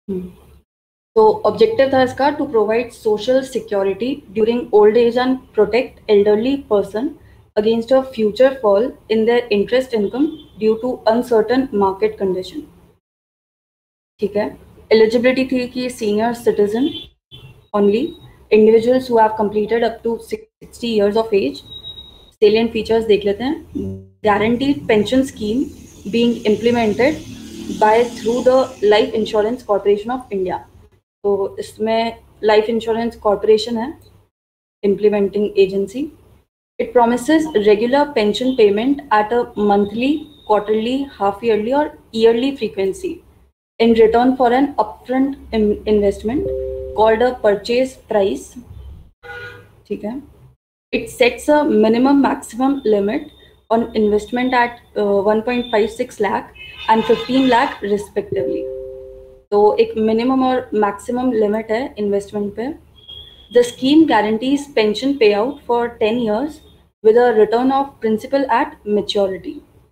हम्म, तो ऑब्जेक्टिव था इसका to provide social security during old age and protect elderly person against a future fall in their interest income due to uncertain market condition. ठीक है। Eligibility थी कि senior citizen only, individuals who have completed up to 60 years of age। Salient features देख लेते हैं। Guaranteed pension scheme being implemented by through the life insurance corporation of India. तो इसमें life insurance corporation है implementing agency. It promises regular pension payment at a monthly, quarterly, half yearly or yearly frequency in return for an upfront investment called a purchase price। ठीक है। It sets a minimum maximum limit on investment at 1.56 lakh and 15 lakh respectively। तो एक minimum और maximum limit है investment पे। The scheme guarantees pension payout for 10 years with a return of principal at maturity।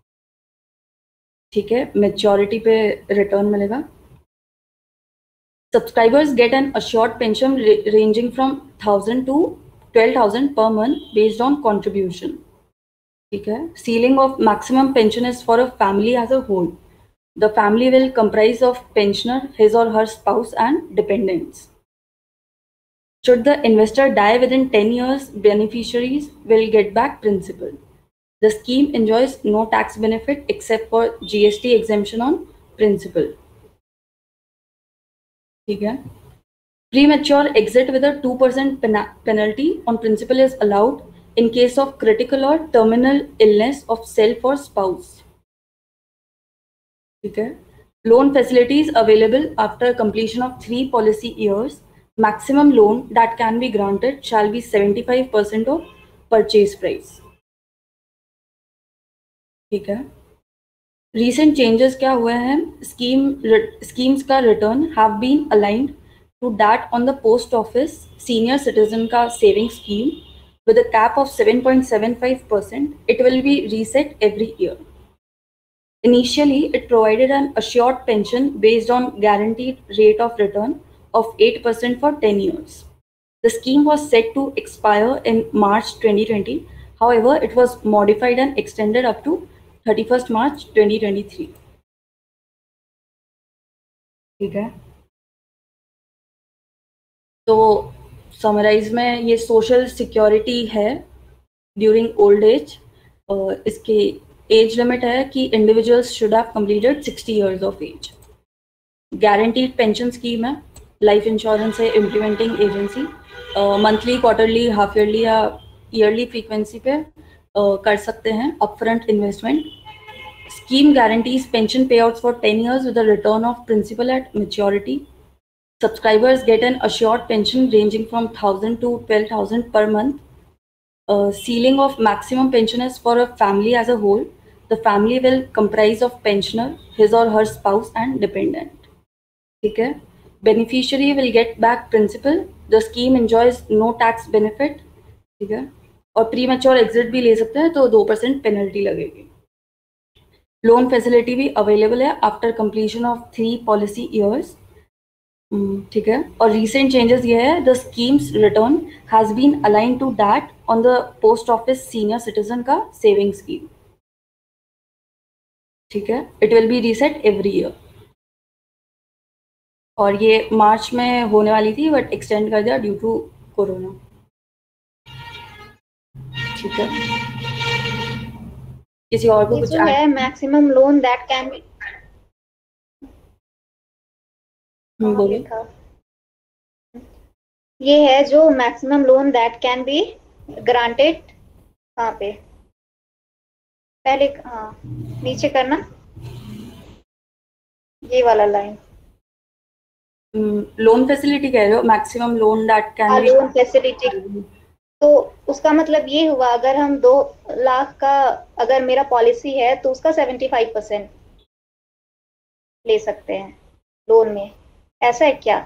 ठीक है, maturity पे return मिलेगा। Subscribers get an assured pension ranging from 1000 to 12,000 per month based on contribution। ठीक है। Ceiling of maximum pension is for a family as a whole। The family will comprise of pensioner, his or her spouse and dependents। Should the investor die within 10 years, beneficiaries will get back principal। The scheme enjoys no tax benefit except for GST exemption on principal। ठीक है। Premature exit with a 2% penalty on principal is allowed in case of critical or terminal illness of self or spouse। ठीक है। Loan facilities available after completion of 3 policy years। Maximum loan that can be granted shall be 75% of purchase price। ठीक है। Recent changes क्या हुए हैं? Schemes का return have been aligned to that on the post office senior citizen का saving scheme with a cap of 7.75%। It will be reset every year। Initially, it provided an assured pension based on guaranteed rate of return of 8% for 10 years। The scheme was set to expire in March 2020. However, it was modified and extended up to 31st March 2023। ठीक है। तो summarise में ये social security है during old age. इसकी age limit है कि individuals should have completed 60 years of age. Guaranteed pension scheme है, लाइफ इंश्योरेंस है implementing agency. Monthly, quarterly, half yearly या ईयरली फ्रीक्वेंसी पे कर सकते हैं upfront investment. Scheme guarantees pension payouts for 10 years with a return of principal at maturity। Subscribers get an assured pension ranging from 1000 to 12,000 per month। Ceiling of maximum pension is for a family as a whole। The family will comprise of pensioner, his or her spouse and dependent। ठीक है। Beneficiary will get back principal। The scheme enjoys no tax benefit। ठीक है। और pre mature exit भी ले सकते हैं तो 2% पेनल्टी लगेगी। लोन फैसिलिटी भी अवेलेबल है after completion of 3 policy years. ठीक है। और रिसेंट चेंजेस ये है, the schemes return has been align to that on the post office senior citizen का सेविंग स्कीम। ठीक है। It will be reset every year. और ये मार्च में होने वाली थी बट एक्सटेंड कर दिया ड्यू टू कोरोना। ठीक है। किसी और को ये कुछ जो है maximum loan that can be, कहाँ बोलो। लिखा? ये है जो maximum loan that can be granted, कहाँ पे? पहले हाँ, नीचे करना, ये वाला लाइन। लोन फैसिलिटी कह रहे हो? मैक्सिमम लोन दैट कैन हाँ, बी। Loan facility. तो उसका मतलब ये हुआ, अगर हम 2 लाख का, अगर मेरा पॉलिसी है तो उसका 75% ले सकते हैं लोन में, ऐसा है क्या?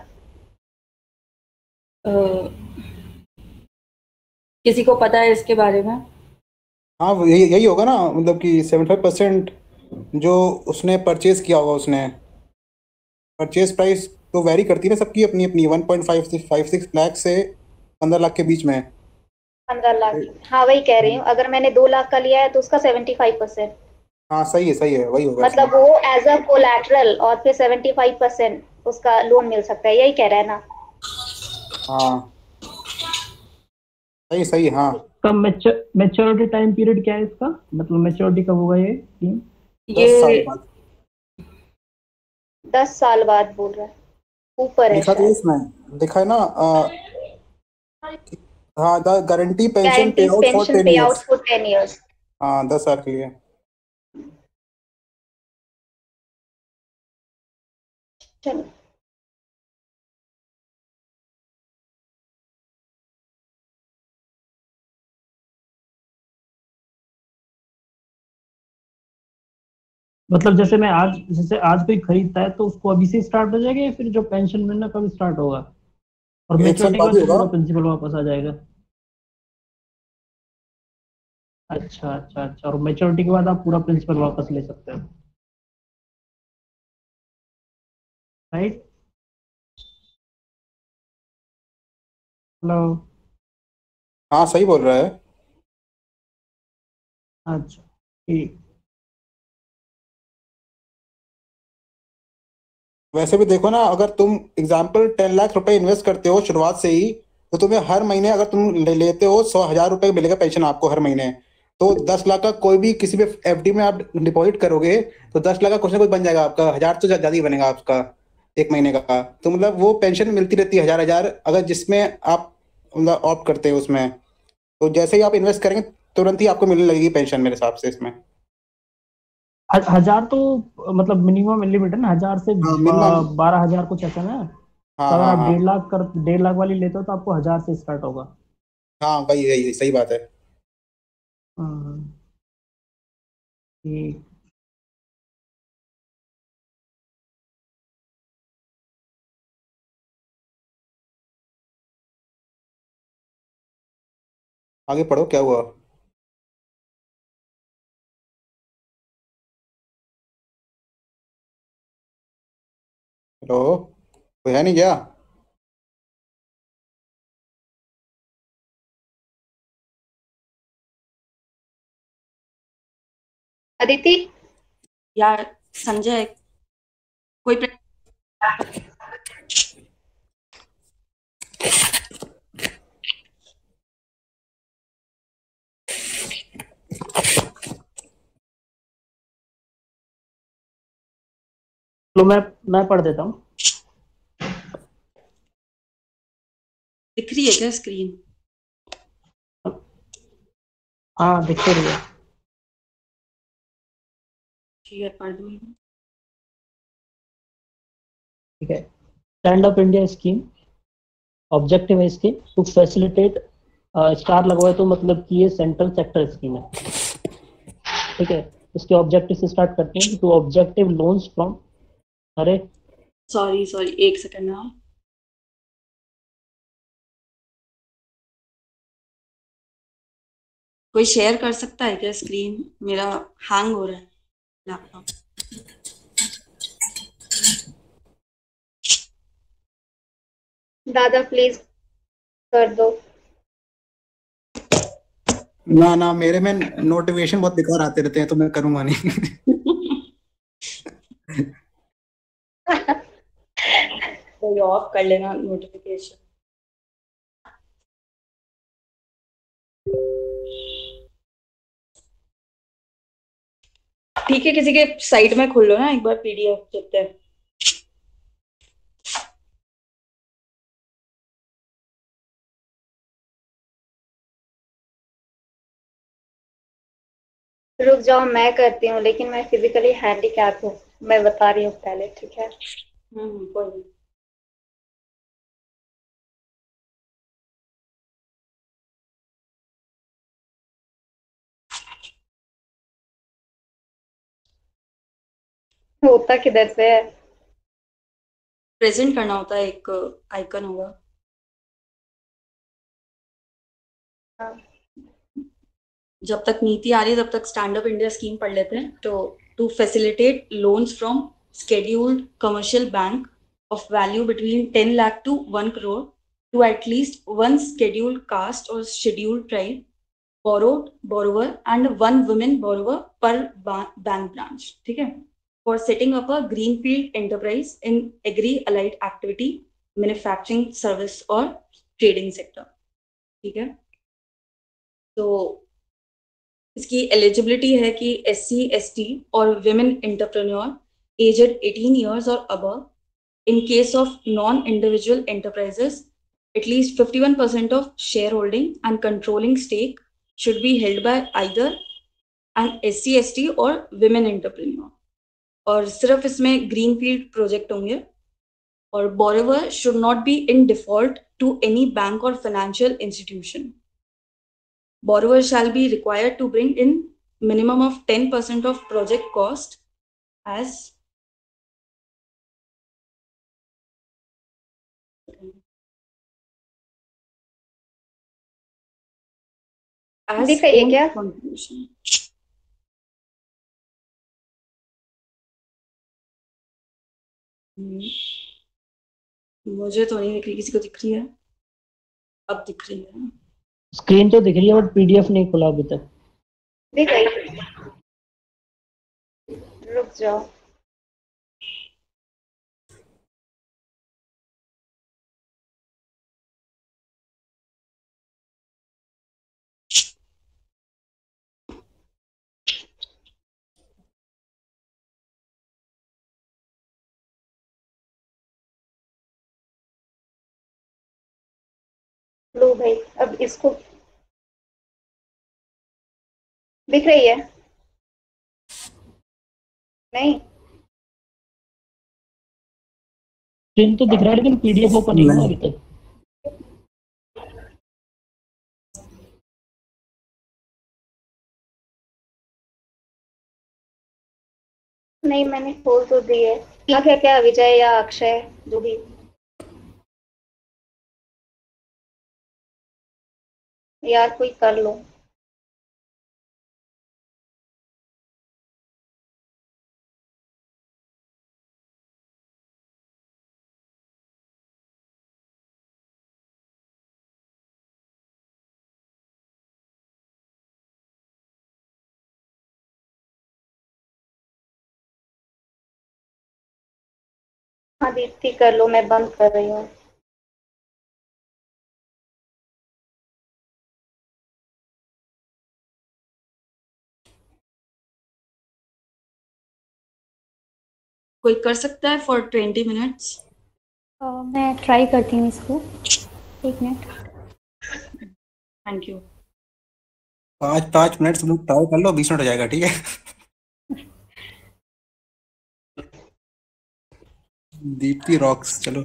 किसी को पता है इसके बारे में? हाँ, यही यही होगा ना, मतलब कि 75% जो उसने परचेज किया होगा उसने। परचेज प्राइस तो वेरी करती है ना सबकी अपनी अपनी, 1.56 लाख से 15 लाख के बीच में। 15 लाख। हाँ वही कह रही हूँ, अगर मैंने 2 लाख का लिया है तो उसका 75%, हाँ सही है, वही होगा इसमें। मतलब वो एज अ कोलैटरल, और फिर 75% उसका लोन मिल सकता है, यही कह रहा है ना? हाँ सही हाँ। इसका मैच्योरिटी टाइम पीरियड क्या है इसका, मतलब मैच्योरिटी कब होगा ये स्कीम? 10 साल ये बाद 10 साल बाद बोल रहा है, ऊपर है लिखा तो है शायद। इसमें, लिखा है ना हाँ, the guarantee pension pay guarantees out for pension 10 pay out years. For 10 years। हाँ 10 साल के लिए। चलो। मतलब जैसे आज कोई खरीदता है तो उसको अभी से स्टार्ट हो जाएगा, या फिर जो पेंशन मिलना कब स्टार्ट होगा, और 1 साल मैच्योरिटी के बाद बाद ही तो होगा। पूरा प्रिंसिपल वापस आ जाएगा? अच्छा, और मैच्योरिटी के बाद आप पूरा प्रिंसिपल वापस ले सकते हो, राइट? हेलो? हाँ सही बोल रहा है। अच्छा, ठीक। वैसे भी देखो ना, अगर तुम एग्जाम्पल 10 लाख रुपए इन्वेस्ट करते हो शुरुआत से ही, तो तुम्हें हर महीने अगर तुम लेते हो 100,000 रुपए मिलेगा पेंशन आपको हर महीने। तो 10 लाख का कोई भी किसी भी एफडी में आप डिपॉजिट करोगे, तो 10 लाख का कुछ ना कुछ बन जाएगा आपका, 1,000 तो ज्यादा ही बनेगा आपका एक महीने का। तो मतलब वो पेंशन मिलती रहती है 1,000 1,000, अगर जिसमें आप मतलब ऑप्ट करते हो उसमें। तो जैसे ही आप इन्वेस्ट करेंगे तुरंत ही आपको मिलने लगेगी पेंशन मेरे हिसाब से इसमें। 1000 तो मतलब मिनिमम लिमिट है ना, 1000 से हाँ मिनिमम। 12,000 कुछ ऐसा ना? तो हाँ अगर हाँ आप हाँ 1.5 लाख वाली लेते हो तो आपको 1000 से स्टार्ट होगा। हाँ, वही वही सही बात है। हाँ, ठीक। आगे पढ़ो, क्या हुआ? हेलो, कोई है नहीं क्या? अदिति। या संजय, कोई तो मैं पढ़ देता हूँ। दिख रही है क्या स्क्रीन? हाँ, दिख तो रही है। ठीक है, पढ़ दूंगी। ठीक है। Stand up India scheme, objective है इसकी टू फैसिलिटेट, स्टार लगवाए तो मतलब कि ये सेंट्रल सेक्टर स्कीम है। ठीक है, इसके ऑब्जेक्टिव से स्टार्ट करते हैं। टू ऑब्जेक्टिव लोन्स फ्रॉम, अरे सॉरी, एक सेकंड ना। कोई शेयर कर सकता है क्या स्क्रीन? मेरा हैंग हो रहा है लैपटॉप। दादा प्लीज कर दो। ना ना, मेरे में नोटिफिकेशन बहुत बेकार आते रहते हैं, तो मैं करूंगा नहीं। तो ये ऑफ कर लेना नोटिफिकेशन। ठीक है, किसी के साइट में खोल लो ना एक बार पीडीएफ देखते हैं। रुक जाओ, मैं करती हूँ, लेकिन मैं फिजिकली हैंडीकैप हूँ, मैं बता रही हूँ पहले, ठीक है? कोई नहीं। होता किधर से है? प्रेजेंट करना होता है, एक आइकन होगा। हाँ। जब तक नीति आ रही है तब तक स्टैंड अप इंडिया स्कीम पढ़ लेते हैं। तो to facilitate loans from scheduled commercial bank of value between 10 lakh to 1 crore to at least one scheduled caste or scheduled tribe borrower and one women borrower per bank branch. ठीक है, for setting up a greenfield enterprise in agri allied activity, manufacturing, service or trading sector. ठीक है, तो इसकी eligibility है कि SC ST और women entrepreneur aged 18 years or above. In case of non-individual enterprises, at least 51% of shareholding and controlling stake should be held by either an SC ST or women entrepreneur. और सिर्फ इसमें greenfield project होंगे और borrower should not be in default to any bank or financial institution. Borrower shall be required to bring in minimum of 10% of project cost as दिख रही है own क्या? contribution. मुझे तो नहीं दिख रही, किसी को दिख रही है? अब दिख रही है। स्क्रीन तो दिख रही है बट पीडीएफ नहीं खुला अभी तक। दिख रही, रुक जाओ। लो भाई, अब इसको दिख रही है? नहीं, स्क्रीन तो दिख रहा है लेकिन पीडीएफ ओपन नहीं हुआ अभी तक। नहीं मैंने खोल तो दी है। क्या क्या विजय या अक्षय जो भी, यार कोई कर लो। हाँ दीप्ति कर लो, मैं बंद कर रही हूँ। कोई कर सकता है for 20 minutes? मैं ट्राई करती हूँ इसको, 1 मिनट। Thank you. 5 मिनट सब लोग ट्राई कर लो, 20 मिनट हो जाएगा, ठीक है। दीप्ति रॉक्स, चलो।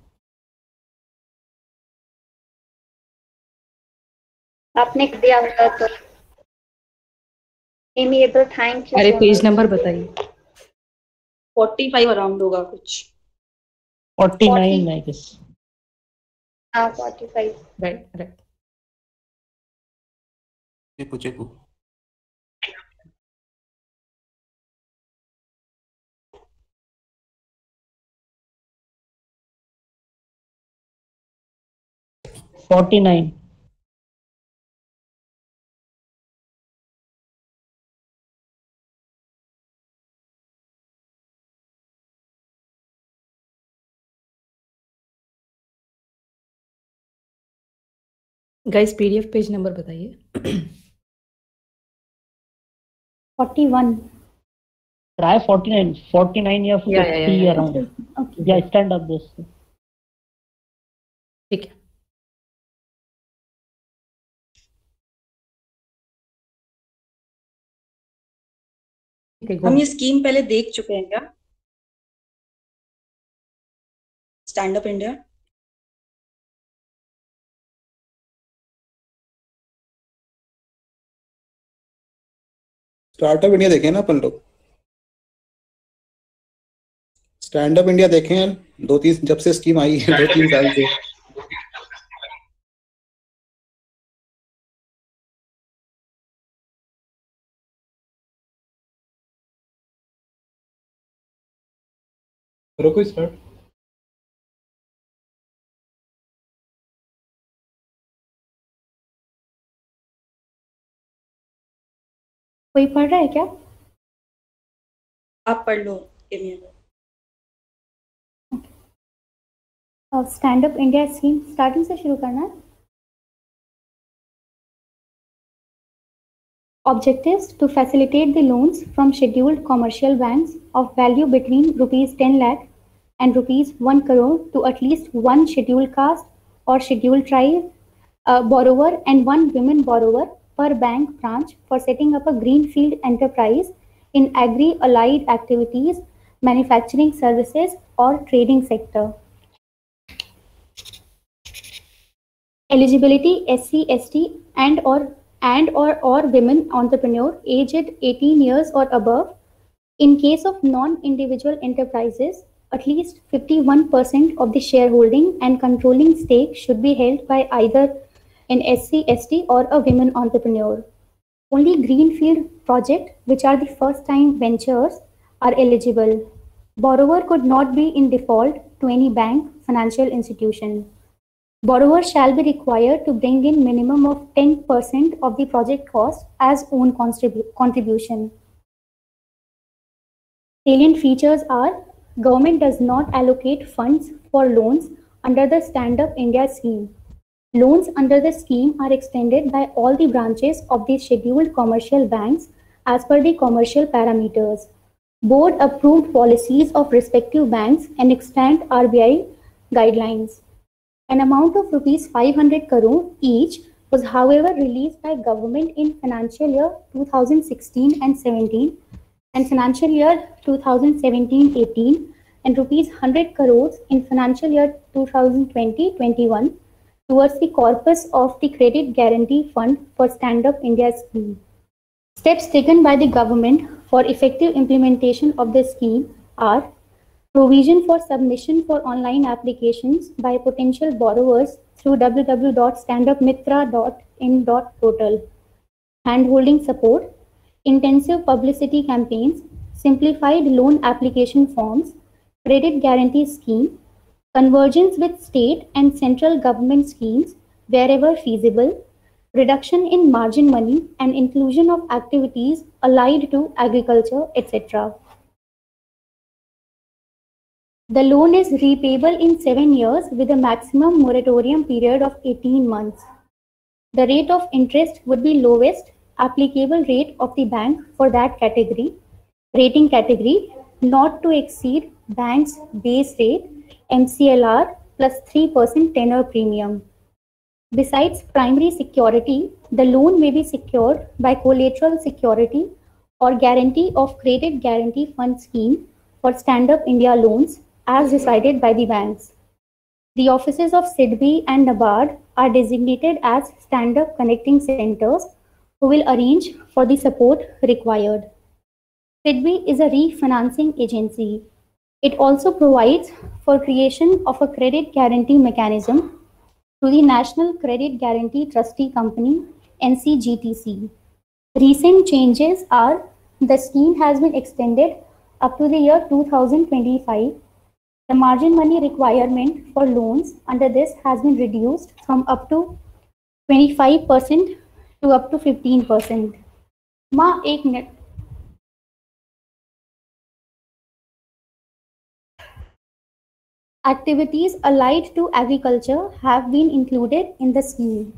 आपने दिया होगा तो एमिएबल, थैंक यू। अरे पेज नंबर बताइए। 45 अराउंड होगा कुछ। 49 आई गेस। हाँ 45। Right right. चेकू 49। गाइस पीडीएफ पेज नंबर बताइए। 41। ट्राई 49 या 50 अराउंड। ओके, या स्टैंड अप दिस। ठीक है। हम ये स्कीम पहले देख चुके हैं क्या? Stand up India. Startup India देखे ना अपन लोग। स्टैंड अप इंडिया देखे हैं 2-3, जब से स्कीम आई है 2-3 साल से। करो कोई स्टार्ट। कोई पढ़ रहा है क्या? आप पढ़ लो। Stand up India scheme starting से शुरू करना है। Objectives to facilitate the loans from scheduled commercial banks of value between rupees 10 lakh and rupees 1 crore to at least one scheduled caste or scheduled tribe borrower and one women borrower per bank branch for setting up a greenfield enterprise in agri-allied activities, manufacturing services or trading sector. Eligibility: SC, ST and or women entrepreneur aged 18 years or above. In case of non-individual enterprises, at least 51% of the shareholding and controlling stake should be held by either an SC, ST or a women entrepreneur. Only greenfield projects, which are the first-time ventures, are eligible. Borrower could not be in default to any bank, financial institution. Borrower shall be required to bring in minimum of 10% of the project cost as own contribution. Salient features are: government does not allocate funds for loans under the Stand Up India scheme. Loans under the scheme are extended by all the branches of the scheduled commercial banks as per the commercial parameters. Board approved policies of respective banks and extant RBI guidelines. An amount of rupees 500 crore each was however released by government in financial year 2016 and 17 and financial year 2017-18 and rupees 100 crores in financial year 2020-21 towards the corpus of the Credit Guarantee Fund for Stand Up India scheme. Steps taken by the government for effective implementation of the scheme are: provision for submission for online applications by potential borrowers through www.standupmitra.in.portal. Handholding support, intensive publicity campaigns, simplified loan application forms, credit guarantee scheme, convergence with state and central government schemes wherever feasible, reduction in margin money and inclusion of activities allied to agriculture, etc. The loan is repayable in 7 years with a maximum moratorium period of 18 months. The rate of interest would be lowest applicable rate of the bank for that category, rating category, not to exceed bank's base rate MCLR plus 3% tenor premium. Besides primary security, the loan may be secured by collateral security or guarantee of Credit Guarantee Fund scheme for Stand Up India loans as decided by the banks. The offices of SIDBI and NABARD are designated as stand-up connecting centers who will arrange for the support required. SIDBI is a refinancing agency. It also provides for creation of a credit guarantee mechanism through the National Credit Guarantee Trustee Company, NCGTC. Recent changes are: the scheme has been extended up to the year 2025. The margin money requirement for loans under this has been reduced from up to 25% to up to 15%. Ma, एक मिनट. Activities allied to agriculture have been included in the scheme.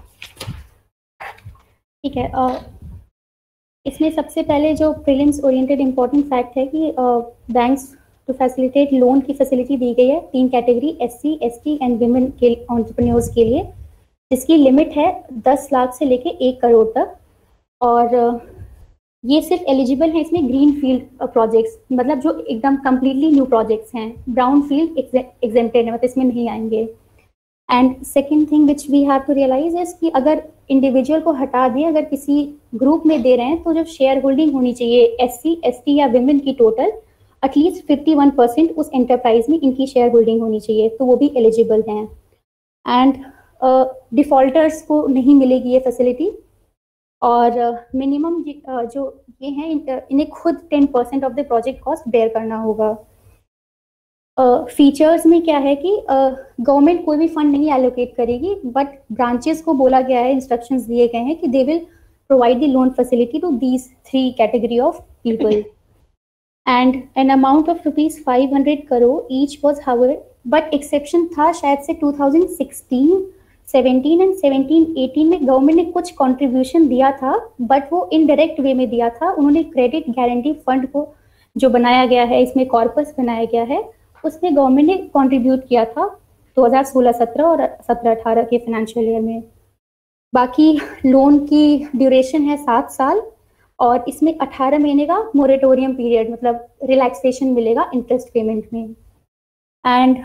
ठीक है. इसमें सबसे पहले जो prelims oriented important fact है कि बैंक्स टू फैसिलिटेट लोन की फैसिलिटी दी गई है 3 category SC, ST and women के एंटरप्रेन्योर्स के लिए, जिसकी लिमिट है 10 लाख से लेके 1 करोड़ तक. और ये सिर्फ एलिजिबल है इसमें ग्रीन फील्ड प्रोजेक्ट्स, मतलब जो एकदम कम्प्लीटली न्यू प्रोजेक्ट्स हैं. ब्राउन फील्ड एग्जेम्प्टेड है, मतलब इसमें नहीं आएंगे. And second thing which we have to realise is कि अगर इंडिविजुअल को हटा दिए, अगर किसी ग्रुप में दे रहे हैं तो जो शेयर होल्डिंग होनी चाहिए SC, ST या विमेन की टोटल एटलीस्ट 51% उस एंटरप्राइज में इनकी शेयर होल्डिंग होनी चाहिए, तो वो भी एलिजिबल हैं. एंड डिफॉल्टर्स को नहीं मिलेगी ये फैसिलिटी. और मिनिमम जो ये हैं इन्हें खुद 10% of the project cost bear करना होगा. फीचर्स में क्या है कि गवर्नमेंट कोई भी फंड नहीं एलोकेट करेगी, बट ब्रांचेस को बोला गया है, इंस्ट्रक्शंस दिए गए हैं कि they will provide the loan facility to these 3 category of people and an amount of ₹500 crore each was however, but exception था शायद से 2016, 17 एंड 17-18 में गवर्नमेंट ने कुछ कंट्रीब्यूशन दिया था, बट वो इनडायरेक्ट वे में दिया था। उन्होंने क्रेडिट गारंटी फंड को जो बनाया गया है, इसमें कॉर्पस बनाया गया है, उसमें गवर्नमेंट ने कंट्रीब्यूट किया था 2016-17 और 17-18 के फाइनेंशियल ईयर में। बाकी लोन की ड्यूरेशन है 7 साल और इसमें 18 महीने का मोरेटोरियम पीरियड, मतलब रिलैक्सेशन मिलेगा इंटरेस्ट पेमेंट में। एंड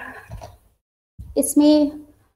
इसमें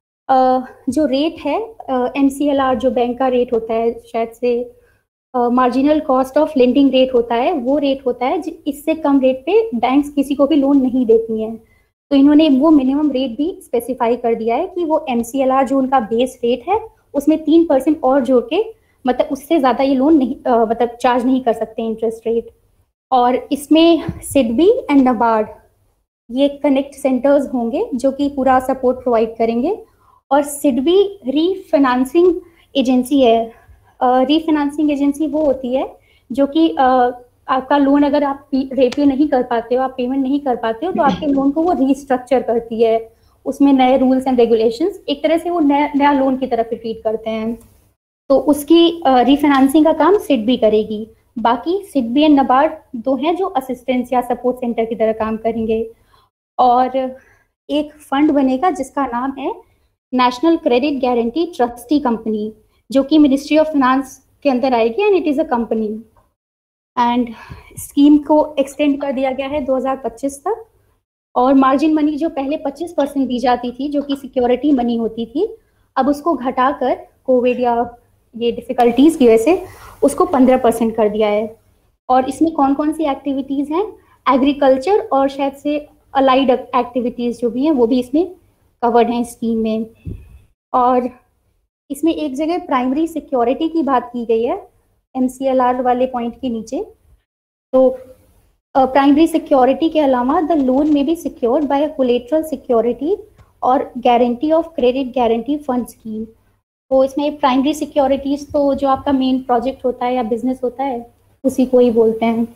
जो रेट है MCLR, जो बैंक का रेट होता है, शायद से marginal cost of lending rate होता है, वो रेट होता है इससे कम रेट पे बैंक्स किसी को भी लोन नहीं देती हैं। तो इन्होंने वो मिनिमम रेट भी स्पेसिफाई कर दिया है कि वो MCLR जो उनका बेस रेट है उसमें 3% और जोड़ के, मतलब उससे ज़्यादा ये लोन नहीं मतलब चार्ज नहीं कर सकते इंटरेस्ट रेट। और इसमें सिडबी एंड नाबार्ड ये कनेक्ट सेंटर्स होंगे जो कि पूरा सपोर्ट प्रोवाइड करेंगे। और सिडबी रीफाइनेंसिंग एजेंसी है। रीफाइनेंसिंग एजेंसी वो होती है जो कि आपका लोन अगर आप रेपे नहीं कर पाते हो, आप पेमेंट नहीं कर पाते हो, तो आपके लोन को वो रीस्ट्रक्चर करती है, उसमें नए रूल्स एंड रेगुलेशंस, एक तरह से वो नया लोन की तरफ ट्रीट करते हैं। तो उसकी रीफाइनेंसिंग का काम सिडबी करेगी। बाकी सिडबी एंड नाबार्ड दो हैं जो असिस्टेंस या सपोर्ट सेंटर की तरह काम करेंगे। और एक फंड बनेगा जिसका नाम है national credit guarantee trustee company, जो कि मिनिस्ट्री ऑफ फाइनेंस के अंदर आएगी and it is a company. And scheme को एक्सटेंड कर दिया गया है 2025 तक। और मार्जिन मनी जो पहले 25% दी जाती थी, जो कि सिक्योरिटी मनी होती थी, अब उसको घटाकर कोविड या ये डिफ़िकल्टीज़ की वजह से उसको 15% कर दिया है। और इसमें कौन कौन सी एक्टिविटीज़ हैं, एग्रीकल्चर और शायद से अलाइड एक्टिविटीज़ जो भी हैं वो भी इसमें कवर्ड हैं स्कीम में। और इसमें एक जगह प्राइमरी सिक्योरिटी की बात की गई है MCLR वाले पॉइंट के नीचे। तो प्राइमरी सिक्योरिटी के अलावा द लोन में be secured by a collateral security और guarantee of credit guarantee fund scheme. तो इसमें प्राइमरी सिक्योरिटीज तो जो आपका मेन प्रोजेक्ट होता है या बिजनेस होता है उसी को ही बोलते हैं।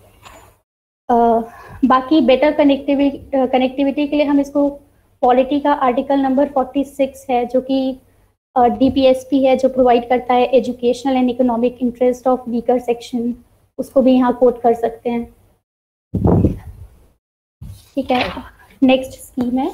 बाकी बेटर कनेक्टिविटी के लिए हम इसको पॉलिटी का आर्टिकल नंबर 46 है, जो कि DPSP है, जो प्रोवाइड करता है educational and economic interest of weaker section, उसको भी यहाँ कोट कर सकते हैं। ठीक है, नेक्स्ट स्कीम है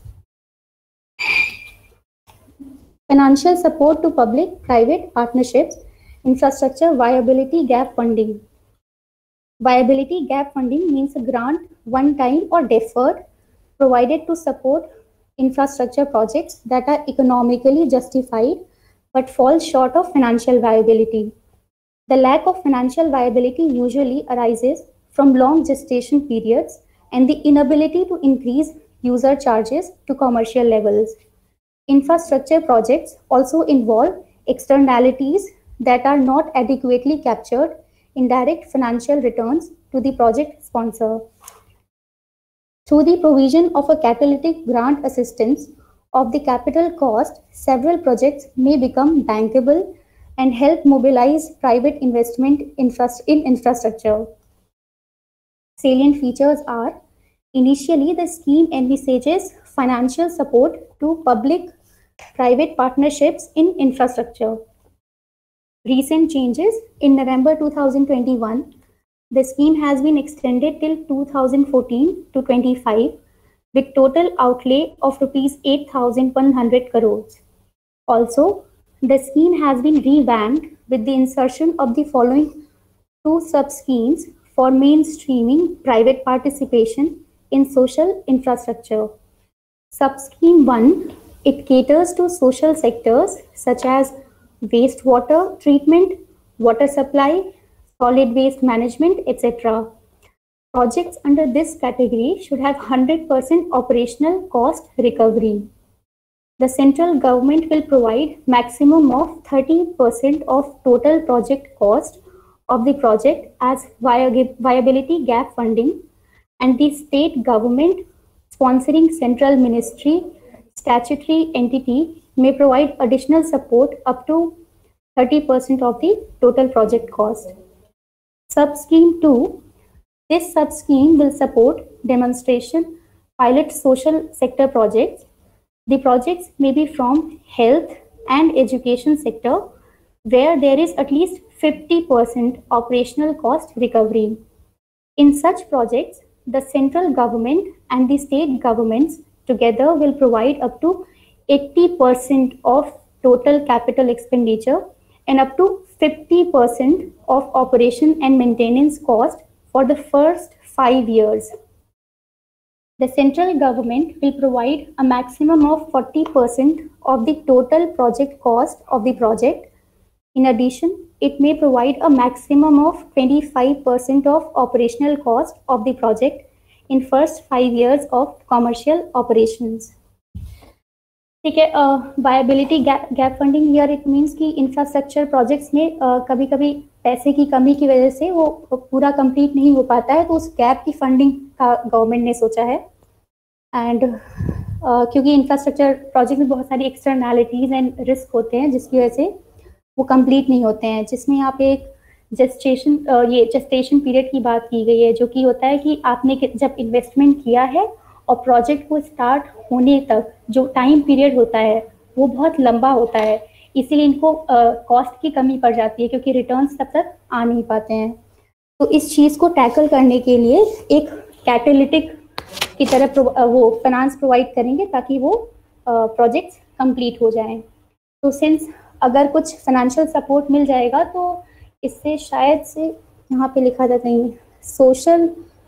financial support to public private partnerships infrastructure viability gap funding. Viability gap funding means a grant, one time or deferred, provided to support infrastructure projects that are economically justified but fall short of financial viability. The lack of financial viability usually arises from long gestation periods and the inability to increase user charges to commercial levels. Infrastructure projects also involve externalities that are not adequately captured in direct financial returns to the project sponsor. Through the provision of a catalytic grant assistance of the capital cost, several projects may become bankable and help mobilize private investment in infrastructure. Salient features are: initially, the scheme envisages financial support to public-private partnerships in infrastructure. Recent changes: in November 2021, the scheme has been extended till 2014 to 25 with total outlay of rupees 8,100 crores. Also, the scheme has been revamped with the insertion of the following two sub-schemes for mainstreaming private participation in social infrastructure. Sub-scheme 1, it caters to social sectors such as wastewater treatment, water supply, solid waste management, etc. Projects under this category should have 100% operational cost recovery. The central government will provide maximum of 30% of total project cost of the project as viability gap funding, and the state government sponsoring central ministry statutory entity may provide additional support up to 30% of the total project cost. Sub-scheme 2. This sub-scheme will support demonstration pilot social sector projects. The projects may be from health and education sector where there is at least 50% operational cost recovery. In such projects, the central government and the state governments together will provide up to 80% of total capital expenditure and up to 50% of operation and maintenance cost for the first 5 years. The central government will provide a maximum of 40% of the total project cost of the project. In addition, it may provide a maximum of 25% of operational cost of the project in first 5 years of commercial operations. ठीक है, viability gap funding here it means कि infrastructure projects में कभी कभी पैसे की कमी की वजह से वो पूरा कंप्लीट नहीं हो पाता है, तो उस गैप की फंडिंग का गवर्नमेंट ने सोचा है. एंड क्योंकि इंफ्रास्ट्रक्चर प्रोजेक्ट में बहुत सारी एक्सटर्नैलिटीज एंड रिस्क होते हैं जिसकी वजह से वो कंप्लीट नहीं होते हैं, जिसमें यहाँ पे एक जेस्टेशन पीरियड की बात की गई है, जो कि होता है कि आपने जब इन्वेस्टमेंट किया है और प्रोजेक्ट को स्टार्ट होने तक जो टाइम पीरियड होता है वो बहुत लंबा होता है, इसीलिए इनको कॉस्ट की कमी पड़ जाती है क्योंकि रिटर्न्स तब तक आ नहीं पाते हैं. तो इस चीज़ को टैकल करने के लिए एक कैटेलिटिक की तरह वो फाइनेंस प्रोवाइड करेंगे ताकि वो प्रोजेक्ट्स कंप्लीट हो जाएं. तो सिंस अगर कुछ फाइनेंशियल सपोर्ट मिल जाएगा तो इससे शायद से यहाँ पे लिखा जाता है सोशल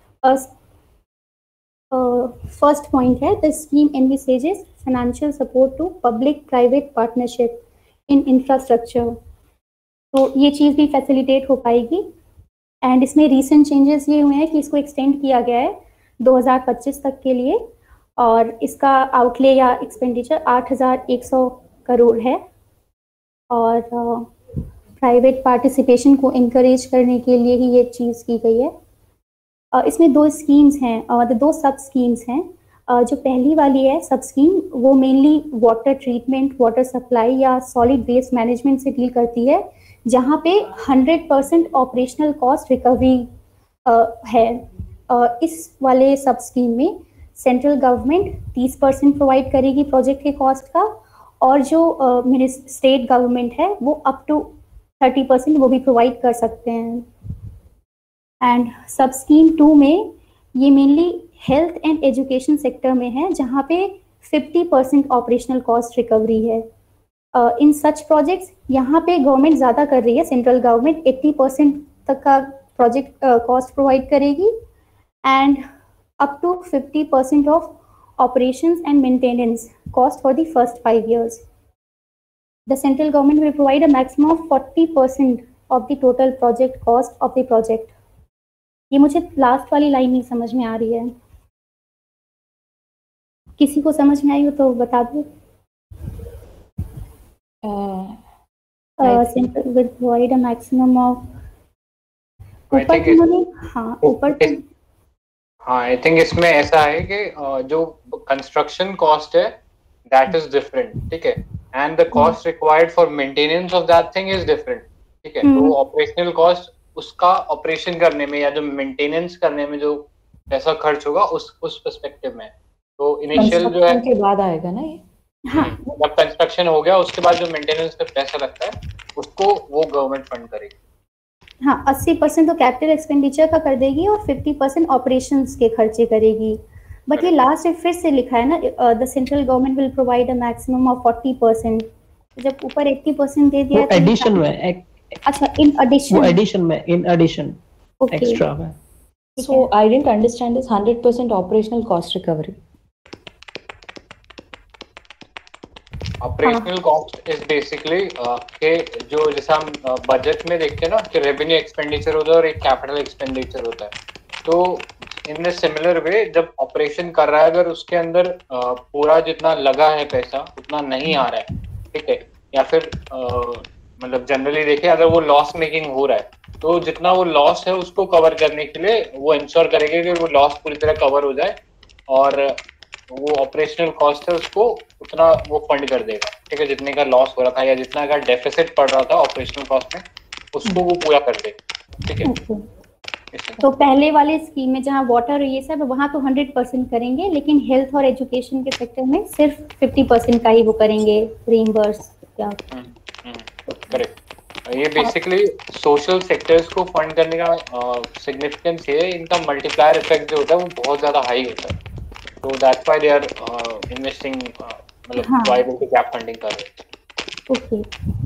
फर्स्ट पॉइंट है, the scheme envisages financial support to public private partnership in infrastructure. तो ये चीज़ भी फैसिलिटेट हो पाएगी. एंड इसमें रीसेंट चेंजेस ये हुए हैं कि इसको एक्सटेंड किया गया है 2025 तक के लिए और इसका आउटले या एक्सपेंडिचर 8,100 करोड़ है. और प्राइवेट पार्टिसिपेशन को इनकरेज करने के लिए ही ये चीज़ की गई है. इसमें 2 स्कीम्स हैं और 2 सब स्कीम्स हैं. जो पहली वाली है सब स्कीम वो mainly water treatment, water supply या सॉलिड वेस्ट मैनेजमेंट से डील करती है, जहाँ पे 100% ऑपरेशनल कॉस्ट रिकवरी है. इस वाले सब स्कीम में सेंट्रल गवर्नमेंट 30% प्रोवाइड करेगी प्रोजेक्ट के कॉस्ट का और जो स्टेट गवर्नमेंट है वो अप टू 30% वो भी प्रोवाइड कर सकते हैं. एंड सब स्कीम 2 में ये mainly health and education sector में है, जहाँ पे 50% ऑपरेशनल कॉस्ट रिकवरी है. इन सच प्रोजेक्ट्स यहाँ पे गवर्नमेंट ज़्यादा कर रही है, सेंट्रल गवर्नमेंट 80% तक का प्रोजेक्ट कॉस्ट प्रोवाइड करेगी and up to 50% of operations and maintenance cost for the first 5 years. The central government will provide a maximum of 40% of the total project cost of the project. ये मुझे last वाली line नहीं समझ में आ रही है, किसी को समझ में आई हो तो बता दो. Central will provide a maximum of ऊपर हाँ, आई थिंक इसमें ऐसा है कि जो कंस्ट्रक्शन कॉस्ट है दैट इज डिफरेंट, ठीक है, and the cost required for maintenance of that thing is different, ठीक है. तो ऑपरेशनल कॉस्ट उसका ऑपरेशन करने में या जो मेंटेनेंस करने में जो पैसा खर्च होगा उस पर्सपेक्टिव में. तो इनिशियल जो है के बाद आएगा ना ये. हाँ, जब कंस्ट्रक्शन हो गया उसके बाद जो मेंटेनेंस का पैसा लगता है उसको वो गवर्नमेंट फंड करेगी. हाँ, 80% तो कैपिटल एक्सपेंडिचर का कर देगी और 50% ऑपरेशंस के खर्चे करेगी. बट ये लास्ट फिर से लिखा है ना, the central government will provide a maximum of 40%. जब ऊपर 80% दे दिया तो एडिशन में अच्छा इन एडिशन, वो एडिशन में इन एडिशन एक्स्ट्रा है. So I didn't understand this 100% operational cost recovery. Operational cost is basically के जो जैसे हम बजट में देखते हैं ना कि रेवेन्यू एक्सपेंडिचर होता है और एक कैपिटल एक्सपेंडिचर होता है. तो इन सिमिलर वे जब ऑपरेशन कर रहा है अगर उसके अंदर पूरा जितना लगा है पैसा उतना नहीं आ रहा है, ठीक है, या फिर मतलब जनरली देखें अगर वो लॉस मेकिंग हो रहा है तो जितना वो लॉस है उसको कवर करने के लिए वो इंश्योर करेंगे कि वो लॉस पूरी तरह कवर हो जाए और वो ऑपरेशनल कॉस्ट है उसको उतना वो फंड कर देगा, ठीक है, जितने का लॉस हो रहा था या जितना का डेफिसिट पड़ रहा था ऑपरेशनल कॉस्ट में उसको वो पूरा कर देगा, ठीक है। तो पहले वाले स्कीम में जहाँ वाटर ये सब वहाँ तो 100% करेंगे, लेकिन हेल्थ और एजुकेशन के सेक्टर में सिर्फ 50% का ही वो करेंगे रीइंबर्स। करेक्ट। ये बेसिकली सोशल सेक्टर्स को फंड करने का सिग्निफिकेंस है, इनका मल्टीप्लायर इफेक्ट जो होता है वो बहुत ज्यादा हाई होता है, तो that's why they are investing, मतलब वायबिलिटी गैप फंडिंग कर रहे हैं। ओके,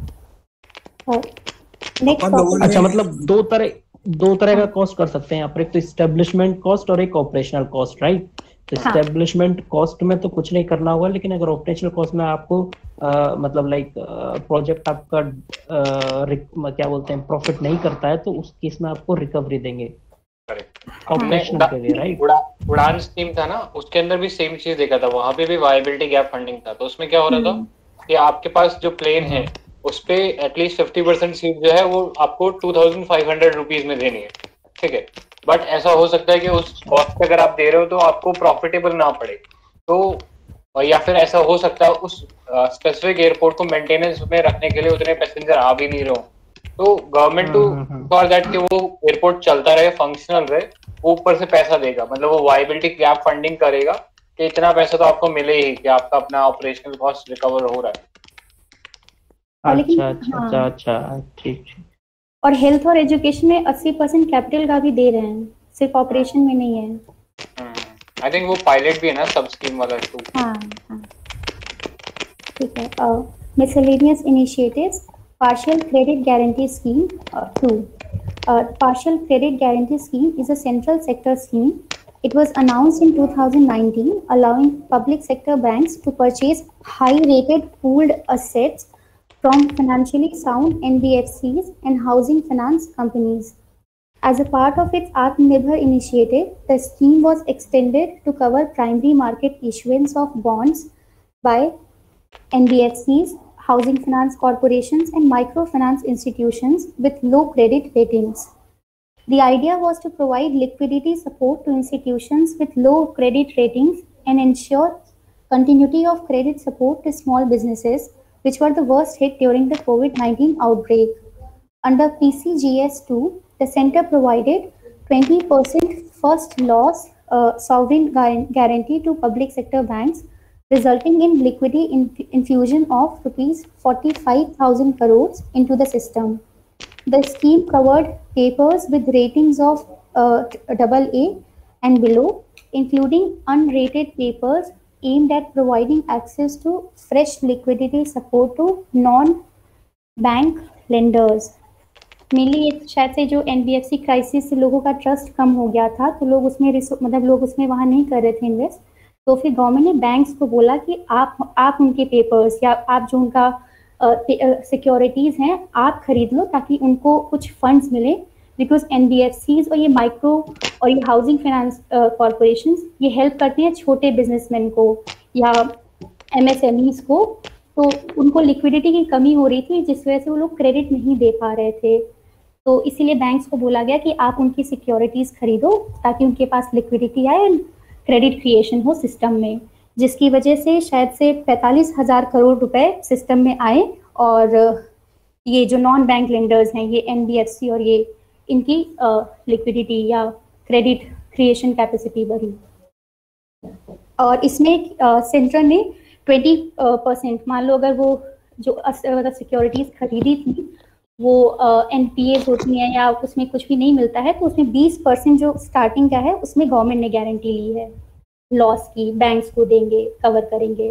नेक्स्ट अच्छा, मतलब दो तरह का कॉस्ट कर सकते हैं यहाँ पर, एक तो एस्टेब्लिशमेंट कॉस्ट और एक ऑपरेशनल कॉस्ट, राइट? तो एस्टेब्लिशमेंट कॉस्ट में तो कुछ नहीं करना होगा, लेकिन अगर ऑपरेशनल कॉस्ट में आपको मतलब लाइक प्रोजेक्ट आपका क्या बोलते हैं प्रॉफिट नहीं करता है तो उस केस में आपको रिकवरी देंगे ऑपरेशनल के लिए, राइट? उड़ान स्कीम था ना, उसके अंदर भी सेम चीज देखा था, वहां पे भी वायबिलिटी गैप फंडिंग था। तो उसमें क्या हो रहा था कि आपके पास जो प्लेन है उस पे एटलीस्ट 50% सीट जो है वो आपको 2500 रुपीज में देनी है, ठीक है। बट ऐसा हो सकता है कि उस कॉस्ट पे अगर आप दे रहे हो तो आपको प्रॉफिटेबल ना पड़े, तो या फिर ऐसा हो सकता है उस स्पेसिफिक एयरपोर्ट को मेंटेनेंस में रखने के लिए उतने पैसेंजर आ भी नहीं रहे हो, तो गवर्नमेंट टू फॉर दैट कि वो एयरपोर्ट चलता रहे, फंक्शनल रहे, वो ऊपर से पैसा देगा, मतलब वो वायबिलिटी गैप फंडिंग करेगा कि इतना पैसा तो आपको मिले ही कि आपका अपना ऑपरेशनल कॉस्ट रिकवर हो रहा है। अच्छा, ठीक। और हेल्थ और एजुकेशन में 80% कैपिटल का भी दे रहे हैं, सिर्फ ऑपरेशन में नहीं है। आई थिंक वो पायलट भी है ना सब स्कीम वाला टू। हाँ, ठीक है। Miscellaneous initiatives, partial credit guarantee scheme 2. Partial credit guarantee scheme is a central sector scheme. It was announced in 2019, allowing public sector banks to purchase high-rated pooled assets from financially sound NBFCs and housing finance companies. As a part of its Atmanirbhar initiative, the scheme was extended to cover primary market issuance of bonds by NBFCs, housing finance corporations, and microfinance institutions with low credit ratings. The idea was to provide liquidity support to institutions with low credit ratings and ensure continuity of credit support to small businesses, which were the worst hit during the COVID-19 outbreak. Under PCGS2, the center provided 20% first loss sovereign guarantee to public sector banks, resulting in liquidity infusion of rupees 45,000 crores into the system. The scheme covered papers with ratings of AA and below, including unrated papers aimed at providing access to fresh liquidity support to non-bank lenders. Mainly शायद से जो NBFC crisis से लोगों का trust कम हो गया था, तो लोग उसमें लोग उसमें वहाँ नहीं कर रहे थे इन्वेस्ट, तो फिर गवर्नमेंट ने बैंक्स को बोला कि आप उनके पेपर्स या आप जो उनका सिक्योरिटीज हैं आप खरीद लो ताकि उनको कुछ फंड्स मिले, बिकॉज NBFCs और ये माइक्रो और ये हाउसिंग फाइनेंस कॉरपोरेशंस ये हेल्प करती हैं छोटे बिजनेसमैन को या MSMEs को, तो उनको लिक्विडिटी की कमी हो रही थी जिस वजह से वो लोग क्रेडिट नहीं दे पा रहे थे। तो इसीलिए बैंक्स को बोला गया कि आप उनकी सिक्योरिटीज खरीदो ताकि उनके पास लिक्विडिटी आए एंड क्रेडिट क्रिएशन हो सिस्टम में, जिसकी वजह से शायद से 45,000 करोड़ रुपए सिस्टम में आए और ये जो नॉन बैंक लेंडर्स हैं ये NBFC और ये इनकी लिक्विडिटी या क्रेडिट क्रिएशन कैपेसिटी बढ़ी। और इसमें सेंटर ने 20% मान लो अगर वो जो सिक्योरिटीज खरीदी थी वो NPAs होती हैं या उसमें कुछ भी नहीं मिलता है, तो उसमें 20% जो स्टार्टिंग का है उसमें गवर्नमेंट ने गारंटी ली है लॉस की, बैंक्स को देंगे, कवर करेंगे।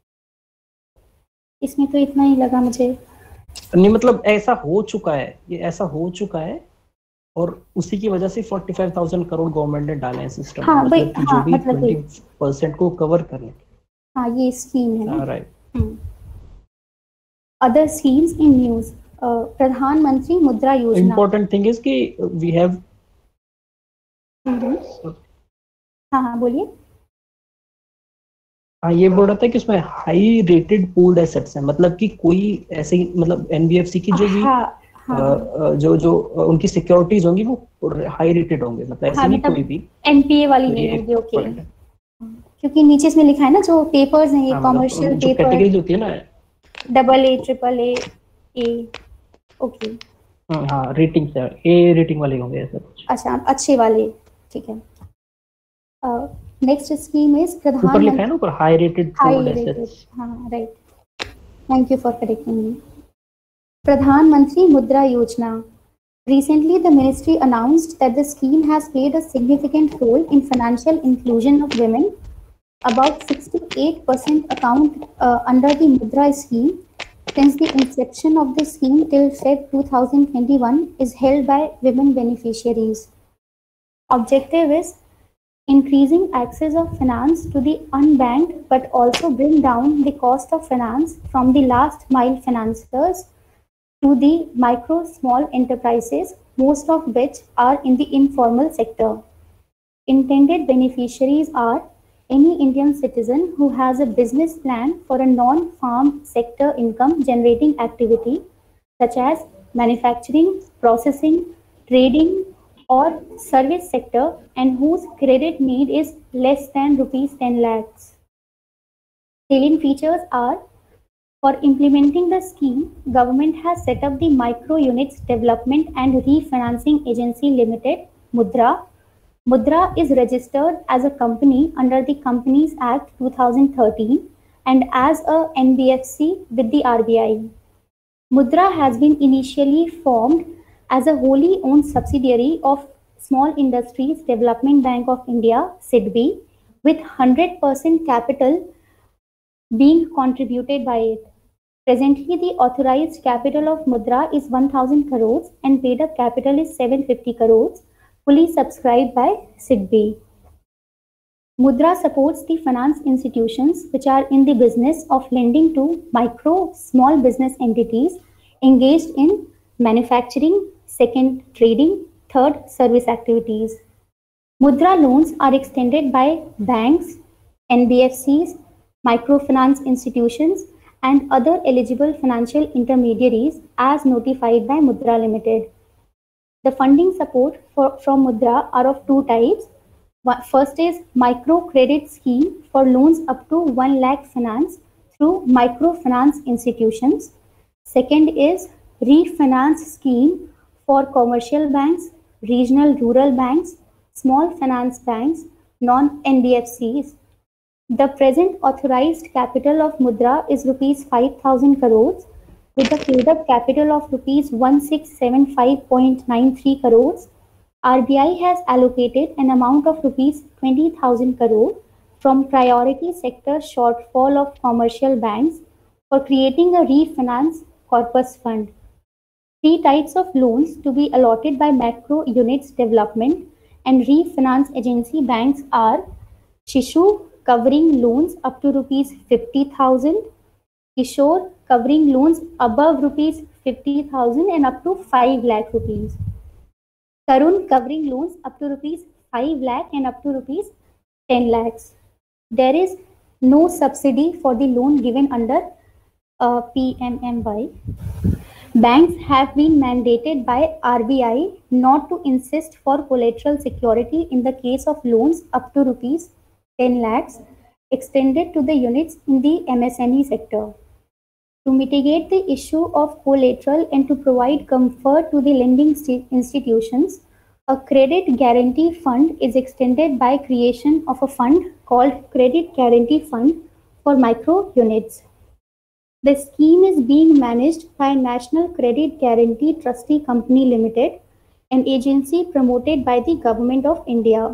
इसमें तो इतना ही लगा मुझे। नहीं मतलब ऐसा हो चुका है, ये ऐसा हो चुका है और उसी की वजह से 45,000 करोड़ गवर्नमेंट ने डाले हैं सिस्टम में, हाँ, मतलब जो भी 20% को कवर करने। हाँ, ये स्कीम है ना, right. Other schemes in news, Pradhan Mantri Mudra Yojana. Important thing is कि वी हैव, हाँ बोलिए। हाँ, ये बोल रहा था कि उसमें हाई रेटेड पूल्ड एसेट्स हैं, मतलब कि कोई ऐसे मतलब NBFC की जो भी जो उनकी सिक्योरिटीज होंगी वो हाई रेटेड होंगे, मतलब ऐसे नहीं कोई भी NPA वाली नहीं होगी। ओके, क्योंकि नीचे इसमें लिखा है ना जो पेपर्स हैं, ये कॉमर्शियल जो पेपर कैटेगरीज होती है ना, AA, AAA, A, ओके। हाँ रेटिंग से ए रेटिंग वाले होंगे ऐसा कुछ। अच्छा, अच्छे वाले, ठीक है। नेक्स्ट स्कीम इज ऊपर लिखा है ना ऊपर हाई रेटेड हाई रेटेड, हाँ right, thank you for correcting me. Pradhan Mantri Mudra योजना. Recently, the ministry announced that the scheme has played a significant role in financial inclusion of women. About 68% account under the Mudra scheme since the inception of the scheme till Feb 2021 is held by women beneficiaries. Objective is increasing access of finance to the unbanked but also bring down the cost of finance from the last mile financiers to the micro small enterprises, most of which are in the informal sector. Intended beneficiaries are any Indian citizen who has a business plan for a non-farm sector income generating activity such as manufacturing, processing, trading or service sector and whose credit need is less than rupees 10 lakhs. Salient features are: for implementing the scheme, government has set up the Micro Units Development and Refinancing Agency Limited, Mudra. Mudra is registered as a company under the Companies Act 2013 and as a NBFC with the RBI. Mudra has been initially formed as a wholly owned subsidiary of Small Industries Development Bank of India, SIDBI, with 100% capital being contributed by it. Presently, the authorized capital of Mudra is 1,000 crores and paid up capital is 750 crores, fully subscribed by SIDBI. Mudra supports the finance institutions which are in the business of lending to micro, small business entities engaged in manufacturing, second trading, third service activities. Mudra loans are extended by banks, NBFCs, microfinance institutions, and other eligible financial intermediaries as notified by Mudra Limited. The funding support from Mudra are of two types. First is micro credit scheme for loans up to 1 lakh finance through microfinance institutions. Second is refinance scheme for commercial banks, regional rural banks, small finance banks, non-NBFCs. The present authorized capital of Mudra is rupees 5,000 crores with a paid up capital of rupees 1675.93 crores. RBI has allocated an amount of rupees 20,000 crore from priority sector shortfall of commercial banks for creating a refinance corpus fund. Three types of loans to be allotted by Macro Units Development and Refinance Agency banks are Shishu covering loans up to rupees 50,000, Kishore covering loans above rupees 50,000 and up to 5 lakh rupees, Tarun covering loans up to rupees 5 lakh and up to rupees 10 lakhs. There is no subsidy for the loan given under PMMY. Banks have been mandated by RBI not to insist for collateral security in the case of loans up to rupees 10 lakhs extended to the units in the MSME sector. To mitigate the issue of collateral and to provide comfort to the lending institutions, a credit guarantee fund is extended by creation of a fund called Credit Guarantee Fund for Micro Units. The scheme is being managed by National Credit Guarantee Trustee Company Limited, an agency promoted by the Government of India.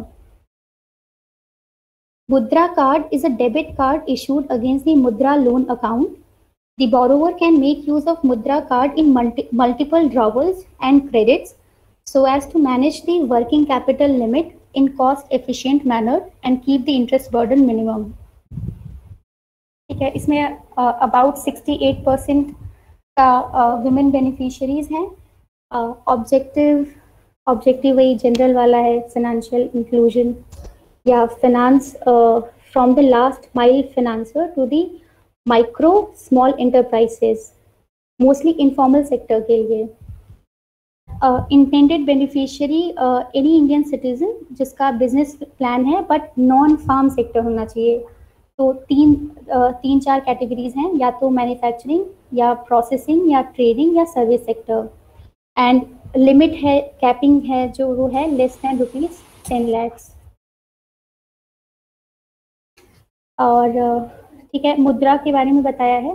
Mudra card is a debit card issued against the Mudra loan account. The borrower can make use of Mudra card in multiple drawals and credits so as to manage the working capital limit in cost efficient manner and keep the interest burden minimum. ठीक है, इसमें about 68% का women beneficiaries हैं. Objective वही general वाला है, financial inclusion या finance from the last mile financer to the micro small enterprises, mostly informal sector के लिए. Intended beneficiary any Indian citizen जिसका बिजनेस प्लान है बट नॉन फार्म सेक्टर होना चाहिए। तो तीन चार कैटेगरीज हैं, या तो मैन्युफैक्चरिंग या प्रोसेसिंग या ट्रेडिंग या सर्विस सेक्टर। एंड लिमिट है, कैपिंग है जो वो है लेस देन ₹10 lakhs। और ठीक है, मुद्रा के बारे में बताया है।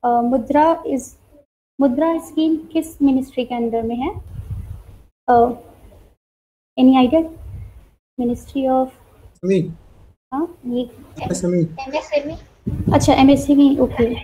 मुद्रा स्कीम किस मिनिस्ट्री के अंडर में है? Any idea? मिनिस्ट्री ऑफ हाँ ये MSME। अच्छा MSME, okay.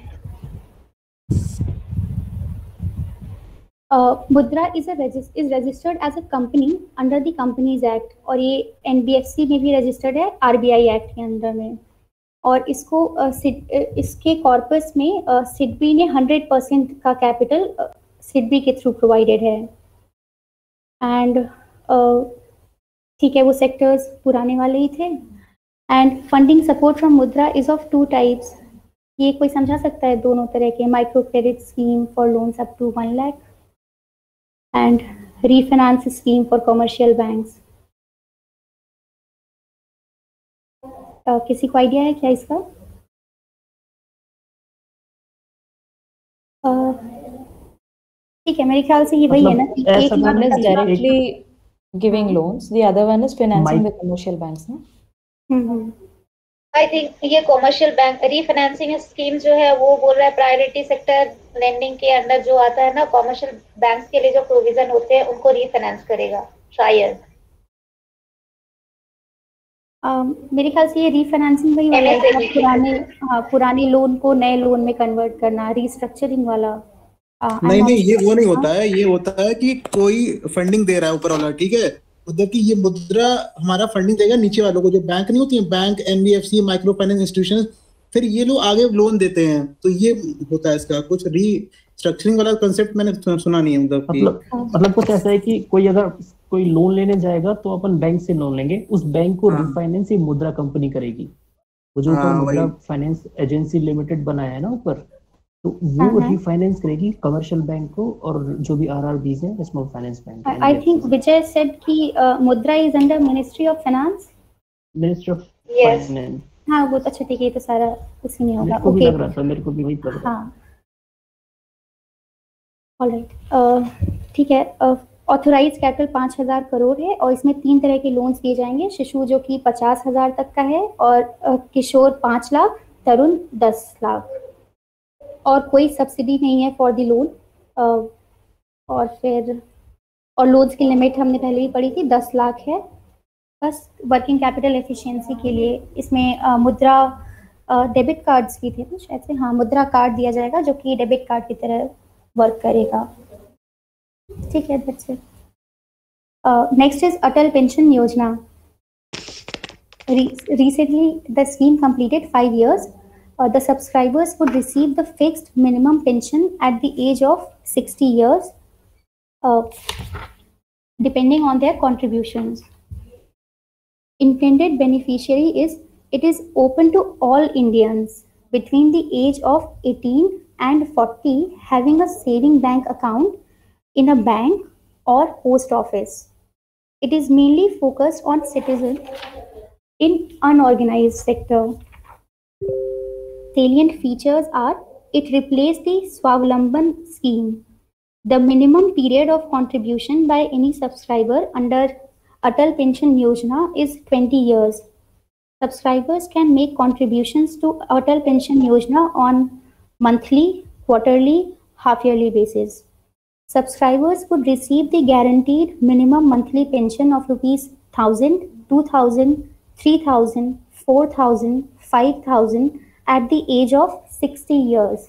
Mudra is registered as a company under the companies act, और ये NBFC में भी रजिस्टर्ड है RBI एक्ट के अंडर में। और इसको इसके कॉर्पस में सिडबी ने 100% का कैपिटल सिडबी के थ्रू प्रोवाइडेड है। एंड ठीक है, वो सेक्टर्स पुराने वाले ही थे। And funding support from Mudra is of 2 types. ये कोई समझा सकता है दोनों तरह के? Micro credit scheme for loans up to 1 lakh and refinance scheme for commercial banks. किसी को आइडिया है क्या इसका? ठीक है, मेरे ख्याल से ये वही है ना कि एक One is lakh directly giving loans, the other one is financing the commercial banks, no? I think ये कॉमर्शियल बैंक रीफाइनेंसिंग स्कीम जो है वो बोल रहा है प्रायोरिटी सेक्टर लेंडिंग के अंदर जो आता है ना, कॉमर्शियल बैंक्स के लिए जो प्रोविजन होते हैं उनको रीफाइनेंस करेगा शायद। मेरे ख्याल से ये रीफाइनेंसिंग वही वाला है, पुराने लोन को नए लोन में कन्वर्ट करना, रीस्ट्रक्चरिंग वाला। नहीं, ये वो नहीं होता है। ये होता है कि कोई फंडिंग दे रहा है ऊपर वाला, ठीक है, मतलब कि ये मुद्रा हमारा फंडिंग देगा नीचे वालों को, जो बैंक नहीं होती है, bank, NBFC, micro finance institution, फिर ये लोग आगे लोन देते हैं। तो ये होता है इसका कुछ रीस्ट्रक्चरिंग वाला कंसेप्ट मैंने सुना नहीं है। मतलब कुछ ऐसा है कि अगर कोई लोन लेने जाएगा तो अपन बैंक से लोन लेंगे, उस बैंक को रिफाइनेंस ही मुद्रा कंपनी करेगी। वो जो मुद्रा फाइनेंस एजेंसी लिमिटेड बनाया है ना ऊपर, तो वो रिफाइनेंस करेगी कमर्शियल बैंक को और जो भी RRBs हैं, small finance bank. I think Vijay said कि Mudra is under ministry of finance. Ministry of finance, हाँ वो तो अच्छा, ठीक है, तो सारा उसी में होगा। ओके, लग रहा था मेरे को भी वही लग रहा। हाँ ऑलराइट, ठीक है। ऑथोराइज कैपिटल 5,000 करोड़ है और इसमें 3 तरह के लोन्स दिए जाएंगे। शिशु जो कि 50,000 तक का है, और किशोर 5 लाख, तरुण 10 लाख, और कोई सब्सिडी नहीं है फॉर द लोन। और फिर लोन्स की लिमिट हमने पहले ही पढ़ी थी, 10 लाख है। बस वर्किंग कैपिटल एफिशिएंसी के लिए इसमें मुद्रा डेबिट कार्ड्स की थे ना शायद से, हाँ, मुद्रा कार्ड दिया जाएगा जो कि डेबिट कार्ड की तरह वर्क करेगा। ठीक है, दैट्स इट। Next is Atal pension Yojana. Recently, the scheme completed 5 years. The subscribers would receive the fixed minimum pension at the age of 60 years, depending on their contributions. Intended beneficiary it is open to all Indians between the age of 18 and 40 having a saving bank account in a bank or post office. It is mainly focused on citizens in unorganized sector. Salient features are it replaced the Swavlamban scheme. The minimum period of contribution by any subscriber under Atal Pension Yojana is 20 years. Subscribers can make contributions to Atal Pension Yojana on monthly, quarterly, half-yearly basis. Subscribers would receive the guaranteed minimum monthly pension of ₹1,000, 2,000, 3,000, 4,000, 5,000 at the age of 60 years.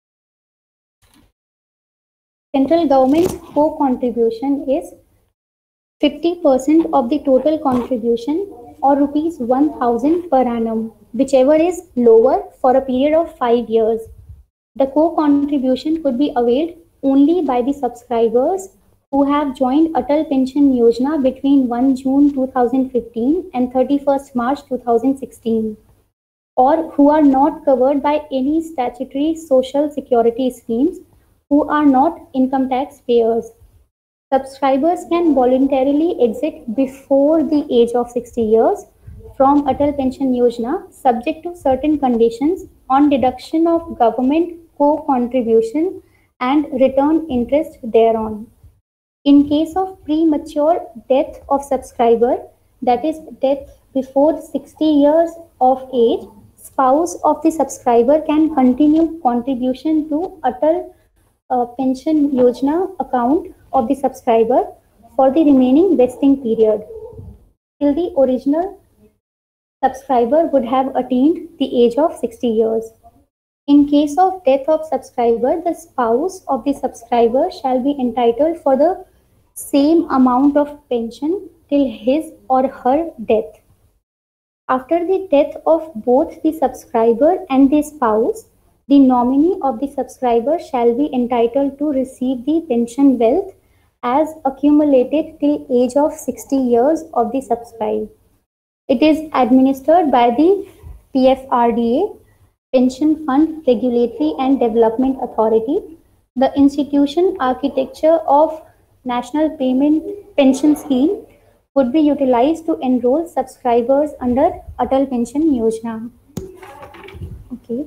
Central government's co-contribution is 50% of the total contribution or ₹1,000 per annum, whichever is lower, for a period of 5 years. The co-contribution could be availed only by the subscribers who have joined Atal Pension Yojana between 1 June 2015 and 31st March 2016, or who are not covered by any statutory social security schemes, who are not income tax payers. Subscribers can voluntarily exit before the age of 60 years from Atal Pension Yojana, subject to certain conditions on deduction of government co-contribution and return interest thereon. In case of premature death of subscriber, that is death before 60 years of age, spouse of the subscriber can continue contribution to Atal Pension Yojana account of the subscriber for the remaining vesting period till the original subscriber would have attained the age of 60 years. In case of death of subscriber, the spouse of the subscriber shall be entitled for the same amount of pension till his or her death. After the death of both the subscriber and the spouse, the nominee of the subscriber shall be entitled to receive the pension wealth as accumulated till age of 60 years of the subscriber. It is administered by the PFRDA, Pension Fund Regulatory and Development Authority. The institution architecture of National Pension Scheme would be utilized to enroll subscribers under Atal Pension Yojana. Okay.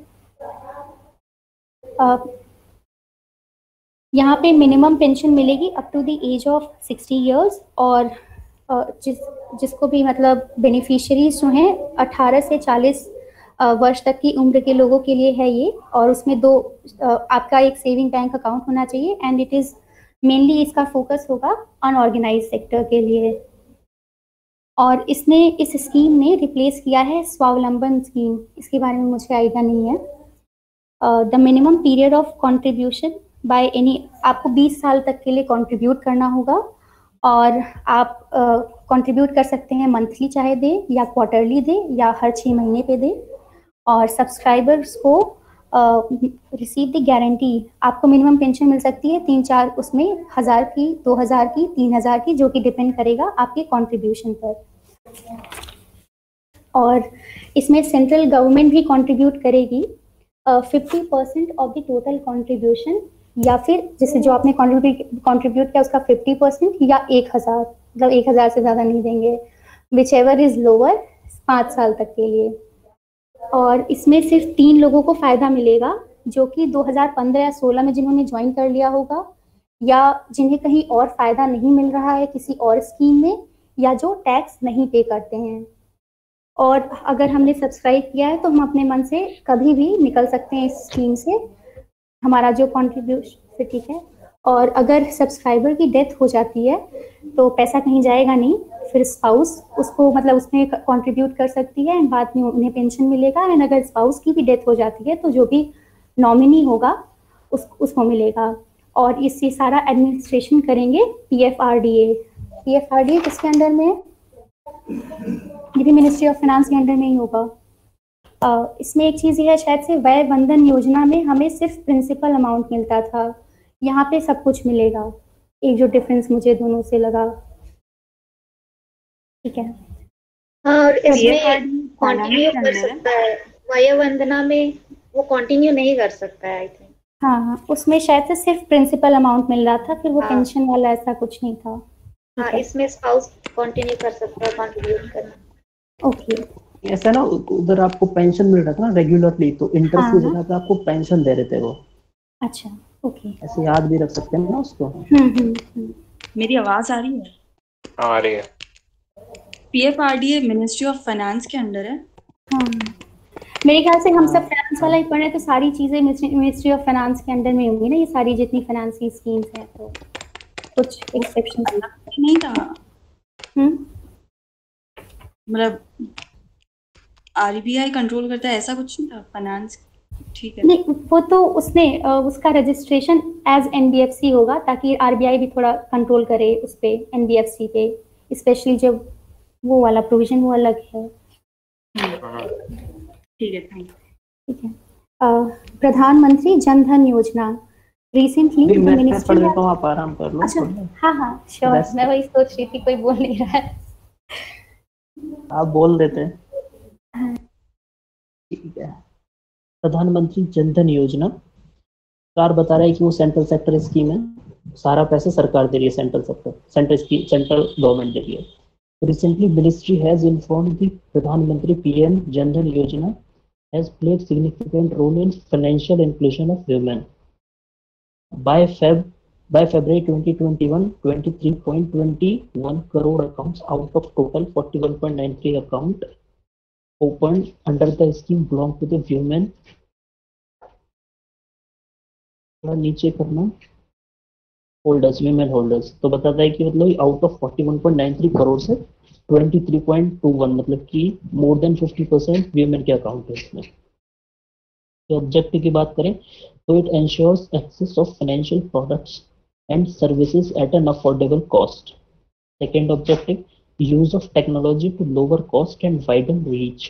यहाँ पे minimum pension मिलेगी up to the age of 60 years और जिसको भी मतलब beneficiaries जो हैं 18 से 40 वर्ष तक की उम्र के लोगों के लिए है ये, और उसमें आपका एक सेविंग बैंक अकाउंट होना चाहिए एंड इट इज़ मेनली इसका फोकस होगा अनऑर्गेनाइज सेक्टर के लिए। और इस स्कीम ने रिप्लेस किया है स्वावलंबन स्कीम, इसके बारे में मुझे आइडिया नहीं है। The minimum period of contribution by any, आपको 20 साल तक के लिए कंट्रीब्यूट करना होगा और आप कंट्रीब्यूट कर सकते हैं मंथली चाहे दे या क्वार्टरली दे या हर 6 महीने पे दे। और सब्सक्राइबर्स को रिसीव द गारंटी, आपको मिनिमम पेंशन मिल सकती है 3-4 उसमें 1000 की, 2000 की, 3000 की, जो कि डिपेंड करेगा आपके कंट्रीब्यूशन पर। और इसमें सेंट्रल गवर्नमेंट भी कंट्रीब्यूट करेगी 50% ऑफ द टोटल कंट्रीब्यूशन, या फिर जैसे जो आपने कंट्रीब्यूट किया उसका 50% या 1000, मतलब 1000 से ज़्यादा नहीं देंगे, विच एवर इज़ लोअर 5 साल तक के लिए। और इसमें सिर्फ 3 लोगों को फ़ायदा मिलेगा, जो कि 2015 या 16 में जिन्होंने ज्वाइन कर लिया होगा, या जिन्हें कहीं और फ़ायदा नहीं मिल रहा है किसी और स्कीम में, या जो टैक्स नहीं पे करते हैं। और अगर हमने सब्सक्राइब किया है तो हम अपने मन से कभी भी निकल सकते हैं इस स्कीम से, हमारा जो कॉन्ट्रीब्यूशन से, ठीक है। और अगर सब्सक्राइबर की डेथ हो जाती है तो पैसा कहीं जाएगा नहीं, फिर स्पाउस उसको मतलब उसमें कंट्रीब्यूट कर सकती है एंड बाद में उन्हें पेंशन मिलेगा। एंड अगर स्पाउस की भी डेथ हो जाती है तो जो भी नॉमिनी होगा उसको मिलेगा। और इससे सारा एडमिनिस्ट्रेशन करेंगे PFRDA। PFRDA किसके अंडर में है? ये भी मिनिस्ट्री ऑफ फाइनेंस के अंडर में ही होगा। इसमें एक चीज़ ये है, शायद से वय वंदन योजना में हमें सिर्फ प्रिंसिपल अमाउंट मिलता था, यहाँ पे सब कुछ मिलेगा। एक जो डिफरेंस मुझे दोनों से लगा, ठीक है। और इसमें कंटिन्यू कर सकता है, वय वंदना में वो कंटिन्यू नहीं कर सकता है आई थिंक। हाँ, उसमें शायद से सिर्फ प्रिंसिपल अमाउंट मिल रहा था, फिर वो पेंशन वाला ऐसा कुछ नहीं था। हाँ, इसमें स्पाउस कंटिन्यू कर सकता है कंट्रीब्यूट करना। ओके, ऐसा ना उधर आपको पेंशन मिल रहा था ना रेगुलरली, तो इंटरेस्ट की जगह पे आपको पेंशन दे रहे थे वो। अच्छा, ओके, ऐसे याद भी रख सकते हैं ना उसको। मेरी आवाज आ रही है? आ रही है। PFRDA मिनिस्ट्री ऑफ फाइनेंस के अंडर है। हाँ, मेरे ख्याल से हम सब फाइनेंस वाला ही पढ़े, तो सारी चीजें मिनिस्ट्री ऑफ फाइनेंस के अंडर में होंगी ना, ये सारी जितनी फाइनेंस की स्कीम्स हैं। तो कुछ एक्सेप्शन नहीं था, मतलब RBI कंट्रोल करता है ऐसा कुछ नहीं था फाइनेंस, ठीक है। नहीं, वो तो उसने उसका रजिस्ट्रेशन एज NBFC होगा, ताकि RBI भी थोड़ा कंट्रोल करे उस पे, NBFC पे, स्पेशली जब वो वाला प्रोविजन वो अलग है। ठीक है, थैंक यू। ठीक है। प्रधानमंत्री जन धन योजना रिसेंटली मिनिस्ट्री ऑफ, आप आराम कर लो। अच्छा, हाँ श्योर, मैं वही सोच रही थी, कोई बोल नहीं रहा है। आप बोल देते हैं। ठीक है। प्रधानमंत्री जन धन योजना स्टार बता रहा है कि वो सेंट्रल सेक्टर स्कीम है, सारा पैसा सरकार दे रही है, सेंट्रल गवर्नमेंट दे रही है। Recently, Ministry has informed the Pradhan Mantri PM Jan Dhan Yojana has played significant role in financial inclusion of women. By February 2021, 23.21 crore accounts out of total 41.93 account opened under the scheme belong to the women. थोड़ा नीचे करना, holders, women holders. तो बताता है कि मतलब out of 41.93 crore से 23.21 मतलब कि मोर देन 50% वीमेन के अकाउंट है इसमें। तो ऑब्जेक्टिव की बात करें तो it ensures access of financial products and services at an affordable cost. Second objective, use of technology to lower cost and widen reach.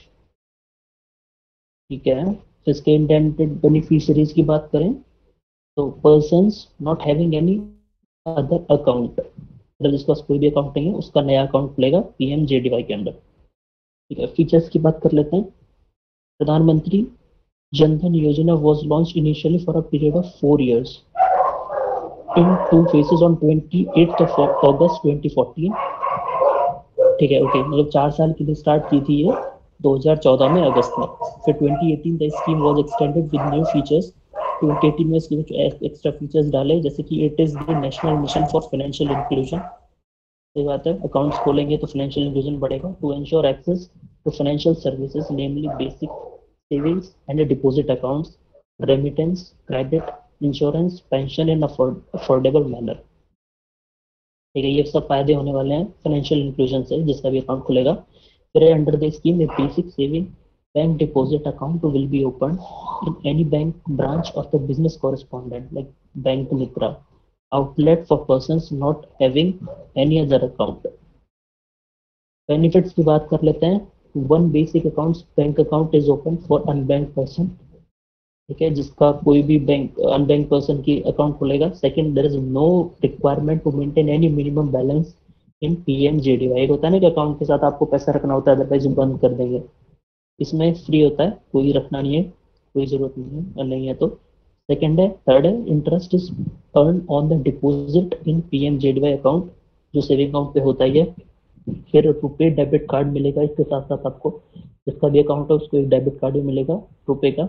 ठीक है। तो इसके इंटेंडेड बेनिफिशियरीज की बात करें तो persons not having any other account, मतलब जिसके पास कोई भी अकाउंट नहीं है उसका नया अकाउंट खुलेगा PMJDY के अंदर। ठीक है। फीचर्स की बात कर लेते हैं। प्रधानमंत्री Jan Dhan Yojana was launched initially for a period of 4 years in 2 phases on 28th of August 2014। ठीक है, ओके, मतलब 4 साल के लिए स्टार्ट की थी ये 2014 में अगस्त में। फिर 2018 the scheme was extended with new features. 2018 में इसके कुछ एक्स्ट्रा फीचर्स डाले, जैसे कि it is the national mission for financial inclusion. सही बात है, अकाउंट्स खोलेंगे तो फाइनेंशियल इंक्लूजन बढ़ेगा। To ensure access to financial services namely basic savings and deposit accounts, remittance, credit, insurance, pension in affordable manner. ठीक है, ये सब फायदे होने वाले हैं फाइनेंशियल इंक्लूजन से, जिसका भी अकाउंट खुलेगा। फिर under the scheme a basic saving bank deposit account will be opened in any bank branch of the business correspondent like Bank Mitra outlet for persons not having any other account. Benefits की बात कर लेते हैं। One basic accounts bank account is open for unbanked person। ठीक है, जिसका कोई भी बैंक अनबैंक पर्सन की अकाउंट खुलेगा। Second, there is no requirement to maintain any minimum balance in PMJDY। होता है ना कि अकाउंट के साथ आपको पैसा रखना होता है, अदरवाइज बंद कर देंगे। इसमें फ्री होता है, कोई रखना नहीं है, कोई जरूरत नहीं है, और नहीं है तो। सेकंड है, थर्ड है, interest is earn on the deposit in PMJDY account, जो सेविंग अकाउंट पे होता ही है। फिर रुपए डेबिट कार्ड मिलेगा इसके साथ साथ आपको, जिसका भी अकाउंट है उसको एक डेबिट कार्ड भी मिलेगा रुपए का।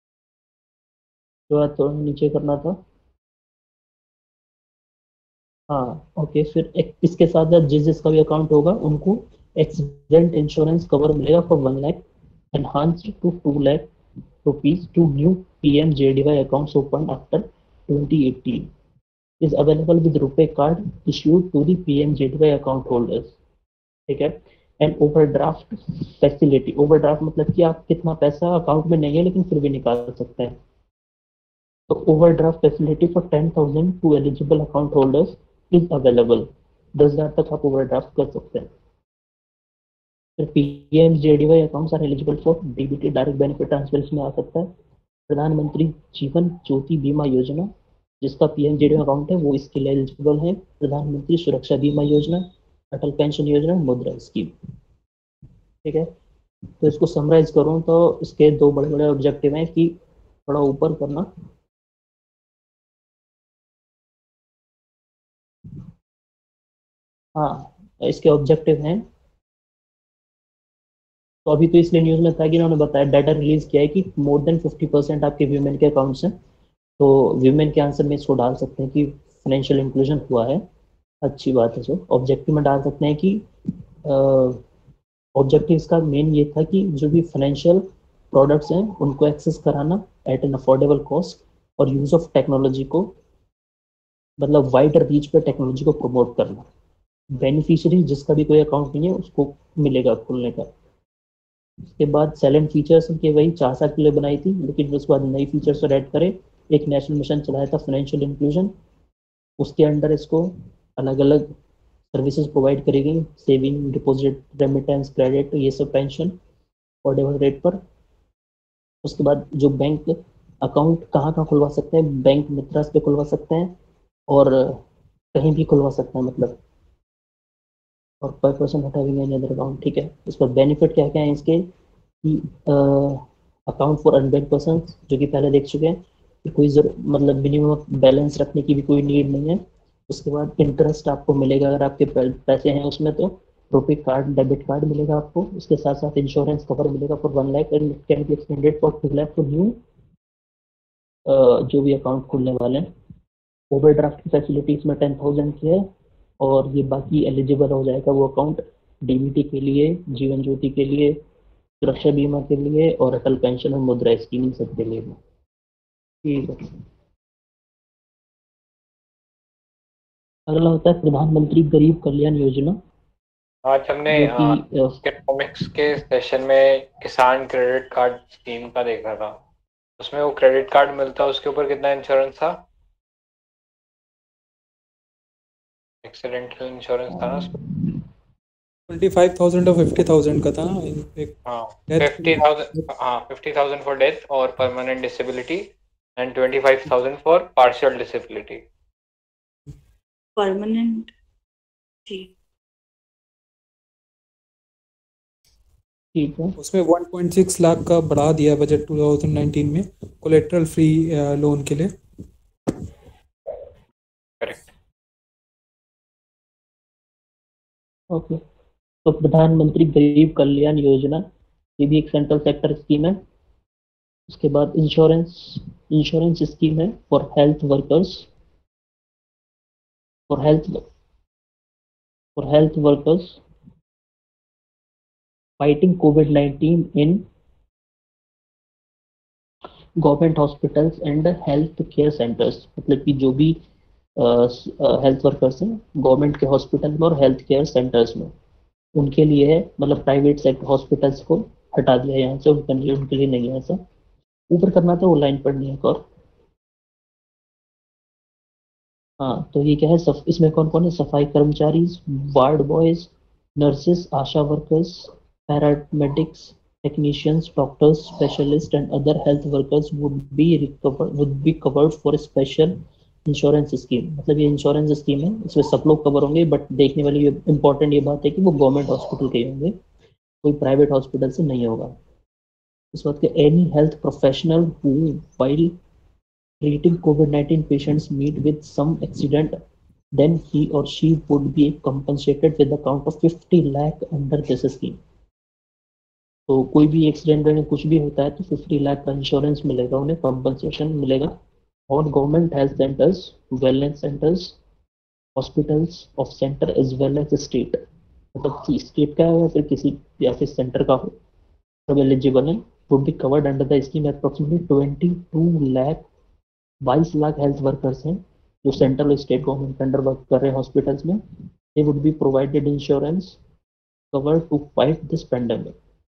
जो तो नीचे करना था, हाँ ओके। फिर इसके साथ जिसका भी अकाउंट होगा उनको एक्सीडेंट इंश्योरेंस कवर मिलेगा for 1 lakh enhanced to 2 lakh rupees to new PMJDY accounts opened after 2018 is available with RuPay card issued to the PMJDY account holders। ठीक है। एंड ओवरड्राफ्ट फैसिलिटी, ओवरड्राफ्ट मतलब कि आप कितना पैसा अकाउंट में नहीं है लेकिन फिर भी निकाल सकते हैं। तो overdraft facility for 10,000 to eligible account holders is available. 10,000 तक आप ओवरड्राफ्ट कर सकते हैं। PMJDY accounts are eligible for DBT, direct benefit transfer इसमें आ सकता है। प्रधानमंत्री जीवन ज्योति बीमा योजना, जिसका PMJDY अकाउंट है वो इसके लिए एलिजिबल है। प्रधानमंत्री सुरक्षा बीमा योजना, अटल पेंशन योजना, मुद्रा स्कीम। ठीक है, तो इसको समराइज करूं तो इसके 2 बड़े बड़े ऑब्जेक्टिव हैं कि थोड़ा ऊपर करना, हाँ इसके ऑब्जेक्टिव हैं। तो अभी तो इसलिए न्यूज़ में था कि इन्होंने बताया, डाटा रिलीज किया है कि मोर देन 50% आपके वीमेन के अकाउंट्स हैं। तो वीमेन के आंसर में इसको डाल सकते हैं कि फाइनेंशियल इंक्लूजन हुआ है, अच्छी बात है। जो ऑब्जेक्टिव में डाल सकते हैं कि ऑब्जेक्टिव इसका मेन ये था कि जो भी फाइनेंशियल प्रोडक्ट्स हैं उनको एक्सेस कराना एट एन अफोर्डेबल कॉस्ट, और यूज़ ऑफ टेक्नोलॉजी को, मतलब वाइडर रीच पे टेक्नोलॉजी को प्रमोट करना। बेनिफिशियरी जिसका भी कोई अकाउंट नहीं है उसको मिलेगा खुलने का। उसके बाद साइलेंट फीचर्स के वही 4 साल के लिए बनाई थी, लेकिन उसके बाद नई फीचर्स और ऐड करें। एक नेशनल मिशन चलाया था फाइनेंशियल इंक्लूजन, उसके अंडर इसको अलग अलग सर्विसेज प्रोवाइड करेगी, सेविंग, डिपॉजिट, रेमिटेंस, क्रेडिट, ये सब पेंशन अफोर्डेबल रेट पर। उसके बाद जो बैंक अकाउंट कहाँ खुलवा सकते हैं, बैंक मित्रास पे खुलवा सकते हैं और कहीं भी खुलवा सकते हैं, मतलब, और पर person not having any other account. ठीक है, इस पर बेनिफिट क्या क्या है इसके कि अकाउंट फॉर अनबैंक्ड पर्सन, जो कि पहले देख चुके हैं, कोई मतलब मिनिमम बैलेंस रखने की भी कोई नीड नहीं है। उसके बाद इंटरेस्ट आपको मिलेगा अगर आपके पैसे हैं उसमें, तो रुपे कार्ड डेबिट कार्ड मिलेगा आपको। उसके साथ साथ इंश्योरेंस कवर मिलेगा for 1 lakh and it can be extended for 2 lakh for new जो भी अकाउंट खुलने वाले हैं। ओवरड्राफ्ट की फैसिलिटी इसमें 10,000 की है, और ये बाकी एलिजिबल हो जाएगा वो अकाउंट डीबीटी के लिए, जीवन ज्योति के लिए, सुरक्षा बीमा के लिए, और अटल पेंशन और मुद्रा स्कीम इन सब के लिए भी। ठीक है, अगला होता है प्रधानमंत्री गरीब कल्याण योजना। आज हमने इकोनॉमिक्स के सेशन में किसान क्रेडिट कार्ड स्कीम का देखा था। उसमें वो क्रेडिट कार्ड मिलता है, उसके ऊपर कितना इंश्योरेंस था? एक्सीडेंटल इंश्योरेंस था ना उसमें? 25,000 और 50,000 का था ना एक। हाँ 50,000 फॉर डेथ और permanent disability and 25,000 for partial disability. Permanent ठीक है। उसमें 1.6 लाख का बढ़ा दिया बजट 2019 में कोलेट्रल फ्री लोन के लिए। करेक्ट। ओके, तो प्रधानमंत्री गरीब कल्याण योजना ये भी एक सेंट्रल सेक्टर स्कीम है। उसके बाद इंश्योरेंस स्कीम है फॉर हेल्थ वर्कर्स, फाइटिंग कोविड-19 in government hospitals and health care centres. मतलब कि जो भी हेल्थ वर्कर्स हैं गवर्नमेंट के हॉस्पिटल में और हेल्थ केयर सेंटर्स में, उनके लिए है। मतलब प्राइवेट सेक्टर हॉस्पिटल्स को हटा दिया यहाँ से, उनके लिए नहीं है ऐसा। ऊपर करना था वो लाइन पढ़नी है और। हाँ, तो ये क्या है, इसमें कौन कौन है? सफाई कर्मचारी, ward boys, nurses, ASHA workers, paramedics, technicians, doctors, specialist and other health workers would be covered for special insurance scheme. मतलब ये इंश्योरेंस स्कीम है, इसमें सब लोग कवर होंगे, बट देखने वाली इंपॉर्टेंट ये बात है कि वो गवर्नमेंट हॉस्पिटल के होंगे, कोई प्राइवेट हॉस्पिटल से नहीं होगा। इस बात के any health professional who while treating COVID-19 patients meet with some accident, then he or she would be compensated with the count of 50 lakh under this scheme. तो कोई भी एक्सीडेंट में कुछ भी होता है तो 50 लाख का इंश्योरेंस मिलेगा, उन्हें कंपनसेशन मिलेगा। और government health centres, wellness centres, hospitals of centre as well as state, मतलब स्टेट का या फिर किसी या फिर सेंटर का हो, सब एलिजिबल है, would be covered under the scheme. Approximately 22 lakh health workers हैं जो सेंट्रल स्टेट गवर्नमेंट के अंडर वर्क कर रहे हैं हॉस्पिटल्स में। They would be provided insurance cover to fight this pandemic.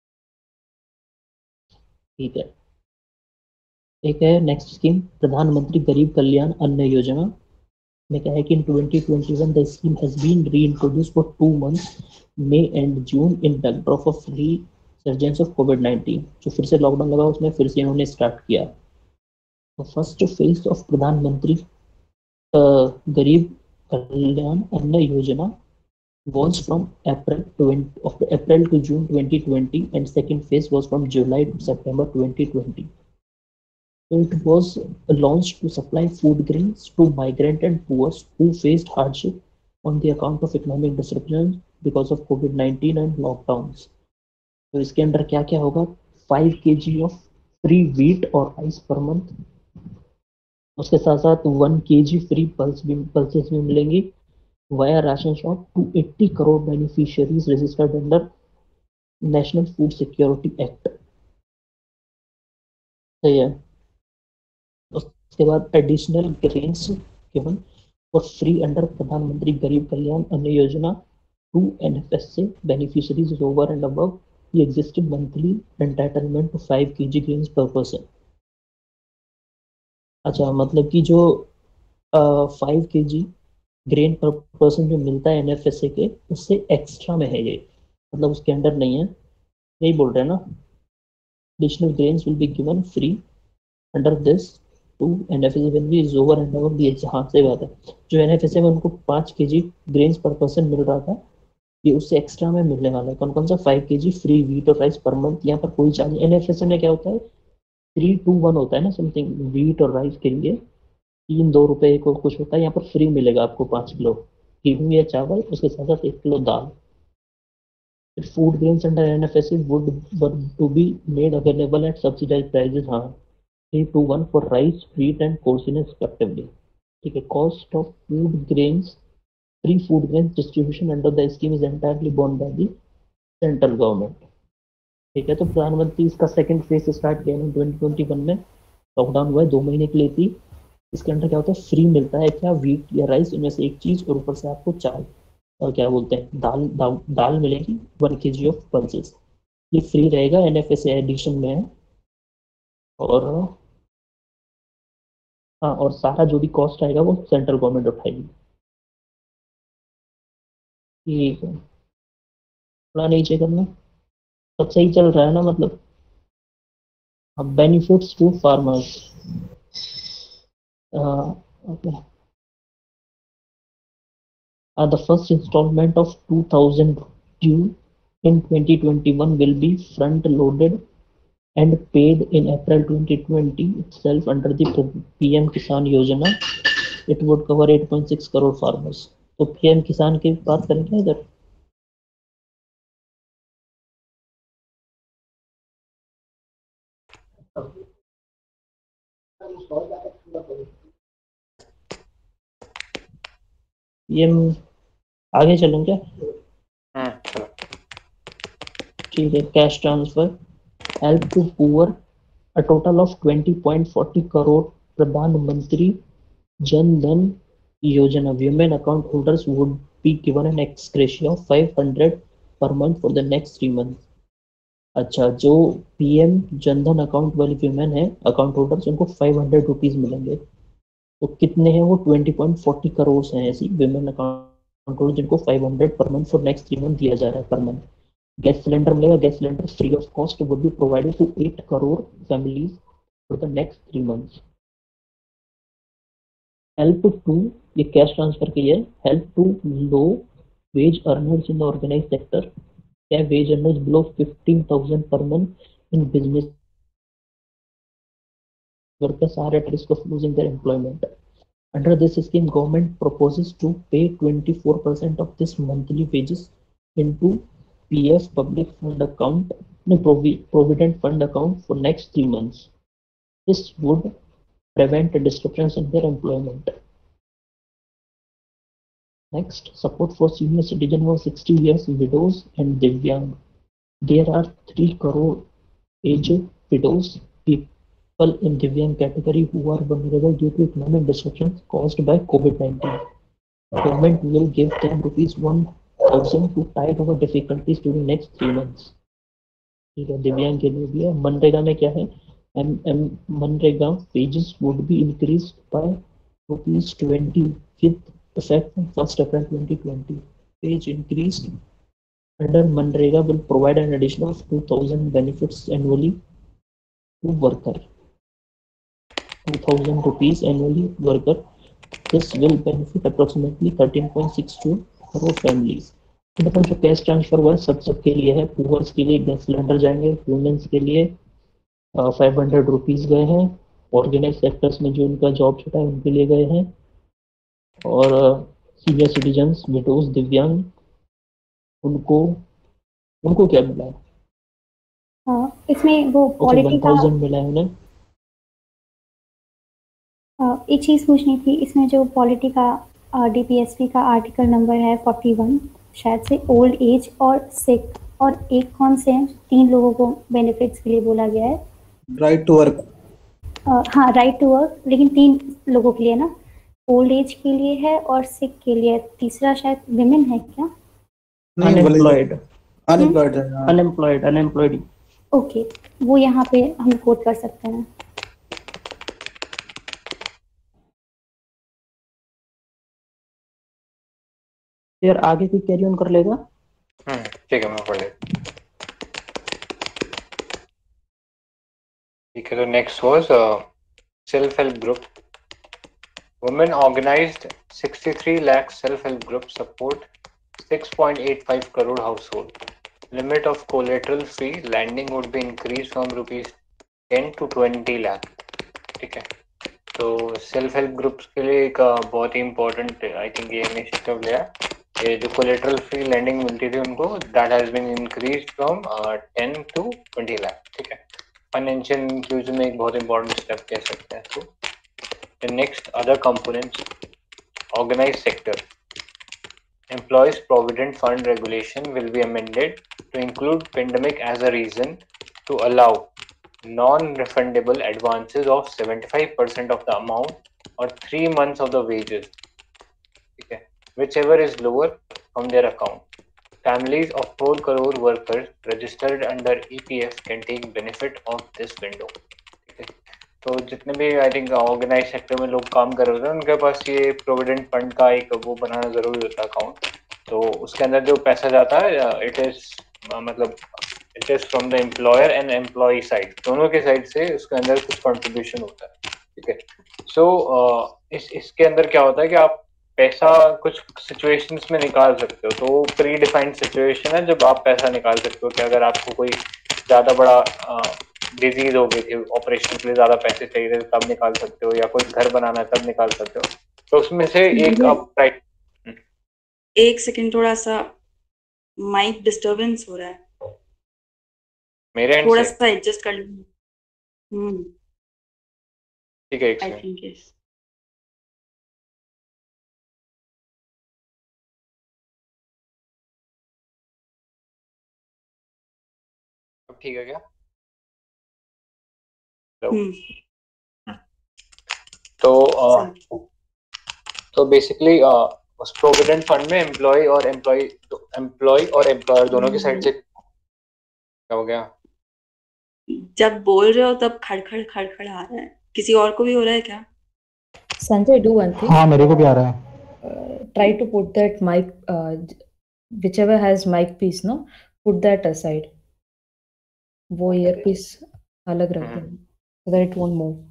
ठीक है, एक है नेक्स्ट स्कीम प्रधानमंत्री गरीब कल्याण अन्न योजना में क्या है कि in 2021 the scheme has been reintroduced for 2 months, May and June, in backdrop of resurgence of कोविड-19। जो फिर से लॉकडाउन लगा उसमें फिर से इन्होंने स्टार्ट किया। The first phase of प्रधानमंत्री गरीब कल्याण अन्न योजना was from April to June 2020 and second phase was from July to September 2020. So it was launched to supply food grains to migrant and poor who faced hardship on the account of economic disruption because of COVID-19 and lockdowns. तो इसके अंदर क्या क्या होगा? 5 kg of free wheat और rice per month, उसके साथ साथ 1 kg फ्री पल्सेस भी मिलेंगी via ration shop to 80 crore beneficiaries registered under national food security act. सही है। उसके बाद additional grains given for free under Pradhan Mantri Garib Kalyan Anna Yojana to NFSA beneficiaries over and above the existing monthly entitlement to 5 kg grains per person. अच्छा, मतलब कि जो 5 kg grain पर person जो मिलता है NFSA के, उससे एक्स्ट्रा में है ये, मतलब उसके अंडर नहीं है, यही बोल रहे हैं ना। Additional grains will be given free under this to NFSA when we is over and above the. हाँ, सही बात है। जो NFSA में उनको 5 kg ग्रेन्स पर पर्सन मिल रहा था, ये उससे एक्स्ट्रा में मिलने वाला है। कौन कौन सा? 5 kg फ्री व्हीट और राइस पर मंथ। यहाँ पर कोई चार्ज NFSA में क्या होता है 3-2-1 होता है ना समथिंग, व्हीट और राइस के लिए 3-2 रुपए को कुछ होता है, यहाँ पर फ्री मिलेगा आपको 5 किलो गेहूं या चावल, उसके साथ साथ 1 किलो दाल। Food grains under NFSA would to be made available at subsidized prices, हाँ 3-1 for rice, wheat and porcine respectively। ठीक है, cost of food grains, free food grains distribution under the scheme is entirely borne by the central government. ठीक है, तो प्रधानमंत्री इसका second phase start किया 2021 में, लॉकडाउन हुआ है 2 महीने के लिए थी। इसके अंदर क्या होता है, फ्री मिलता है क्या, व्हीट या राइस, इनमें से एक चीज, और ऊपर से आपको चावल और क्या बोलते हैं दाल मिलेगी 1 kg ऑफ पल्सेस। ये फ्री रहेगा, NFSA एडिशन में है। और हाँ, और सारा जो भी कॉस्ट आएगा वो सेंट्रल गवर्नमेंट उठाएगी। ठीक है, थोड़ा नीचे करना, सब सही चल रहा है ना, मतलब अब benefits to farmers. Okay. The first installment of 2000 due in 2021 will be front loaded and paid in April 2020 itself under the PM Kisan Yojana. It would cover 8.6 crore farmers. तो PM किसान की बात करेंगे इधर। PM आगे चलें क्या? ठीक है, cash transfer help to poor a total of 20.40 crore प्रधानमंत्री जन धन योजना women account holders would be given an ex gratia of 500 per month for the next 3 months। अच्छा, जो PM जनधन अकाउंट वाली women है अकाउंट होल्डर्स, उनको 500 रुपीज मिलेंगे। तो कितने हैं वो, 20.40 करोड़ हैं ऐसी women अकाउंट होल्डर जिनको 500 per month for next 3 month दिया जा रहा है पर मंथ। गैस सिलेंडर मिलेगा, gas cylinder free of cost would be provided to 8 crore families for the next 3 months. Help to, ये कैश ट्रांसफर की है, help to low wage earners in the organised sector, क्या wage earners below 15,000 per month in business workers are at risk of losing their employment. Under this scheme, government proposes to pay 24% of this monthly wages into PF public fund account, provident fund account for next 3 months. This would prevent disruptions in their employment. Next, support for senior citizen over 60 years, widows and divyang. There are 3 crore age widows, people in divyang category who are vulnerable due to economic disruptions caused by COVID-19. Government will give them ₹1,000 to tide over difficulties during next 3 months. ठीक है, दिव्यांग के लिए भी है। मनरेगा में क्या है, MNREGA wages would be increased by ₹20 with effect from 1st April 2020. Wage increased under Manrega will provide an additional 2,000 benefits annually to worker. 2,000 rupees annually worker. This will benefit approximately 13.62 crore families. मतलब जो cash transfer हुआ है सबके लिए है। Poors के लिए gas cylinder जाएंगे, वुमेन्स के लिए 500 रुपीज गए हैं, ऑर्गेनाइज सेक्टर्स में जो उनका जॉब छूटा है उनके लिए गए हैं, और सीनियर सिटीजन्स, विडोज, दिव्यांग, उनको क्या मिला है? इसमें वो पॉलिटी का 1000 मिला है उन्हें। एक चीज़ पूछनी थी, इसमें जो पॉलिटी का DPSP का आर्टिकल नंबर है 41, शायद से ओल्ड एज और सिक, और एक कौन से हैं, 3 लोगों को बेनिफिट्स के लिए बोला गया है। Right to work. हाँ, राइट टू वर्क, लेकिन 3 लोगों के लिए ना, ओल्ड एज के लिए है और सिक के लिए, तीसरा शायद विमेन है क्या? अनएम्प्लॉयड। ओके, वो यहाँ पे हम कोट कर सकते हैं। यार आगे भी कैरी ऑन कर लेगा। ठीक है, मैं पढ़ लेता। ठीक है, तो next was self help group. Women organised 63 lakh self help group support 6.85 crore household. Limit of collateral free lending would be increased from 10 to 20 lakh, ठीक है। तो सेल्फ हेल्प ग्रुप्स के लिए एक बहुत ही इम्पोर्टेंट आई थिंक ये इनिशिएटिव लिया, ये जो कोलेटरल फ्री लैंडिंग मिलती थी उनको, that has been increase from 10 to 20 lakh, ठीक है। फाइनेंशियल इंक्लूजन में एक बहुत इंपॉर्टेंट स्टेप कह सकते हैं। तो the next other components, organized sector. Employees Provident Fund regulation will be amended to include pandemic as a reason to allow non-refundable advances of 75% of the amount or 3 months of the wages, okay, whichever is lower from their account. Families of 4 crore workers registered under EPF can take benefit of this window. तो जितने भी I think organise sector में लोग काम कर रहे होते हैं उनके पास ये प्रोविडेंट फंड का एक वो बनाना जरूरी होता है अकाउंट। तो उसके अंदर जो पैसा जाता है इट इज मतलब it is from the employer and employee side, दोनों के साइड से उसके अंदर कुछ कंट्रीब्यूशन होता है, ठीक है। सो इसके अंदर क्या होता है कि आप पैसा कुछ सिचुएशंस में निकाल सकते हो। तो प्री डिफाइंड सिचुएशन है जब आप पैसा निकाल सकते हो कि अगर आपको कोई ज्यादा बड़ा डिजीज हो गई थी, ऑपरेशन के लिए ज्यादा पैसे चाहिए थे तब निकाल सकते हो, या कोई घर बनाना है तब निकाल सकते हो। तो उसमें से एक आप राइट। एक सेकंड, थोड़ा सा माइक डिस्टरबेंस हो रहा है मेरे एंड थोड़ा से, सा एडजस्ट कर लूं। ठीक है, एक आई सेकंड। Think yes. अब ठीक है क्या? तो बेसिकली उस प्रोविडेंट फंड में एम्प्लॉय और एम्प्लॉयर दोनों की साइड से क्या हो गया? जब बोल रहे हो तब खड़खड़ खड़खड़ आ रहा है, किसी और को भी हो रहा है क्या? Sanjay, do one thing. हाँ मेरे को भी आ रहा है। Try to put that mic, whichever has mic piece, no, put that aside. वो earpiece अलग रख देना, so that it won't move.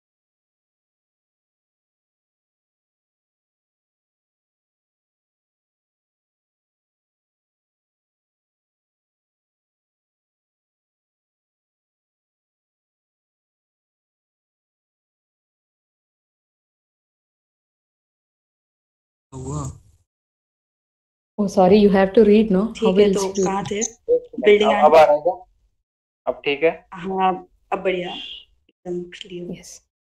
Oh, sorry, you have to read, no? How ठीक है, will तो you- कहाँ थे? बिल्डिंग अब आ रहा है क्या? अब ठीक है? हाँ, अब बढ़िया, एकदम क्लियर। Yes.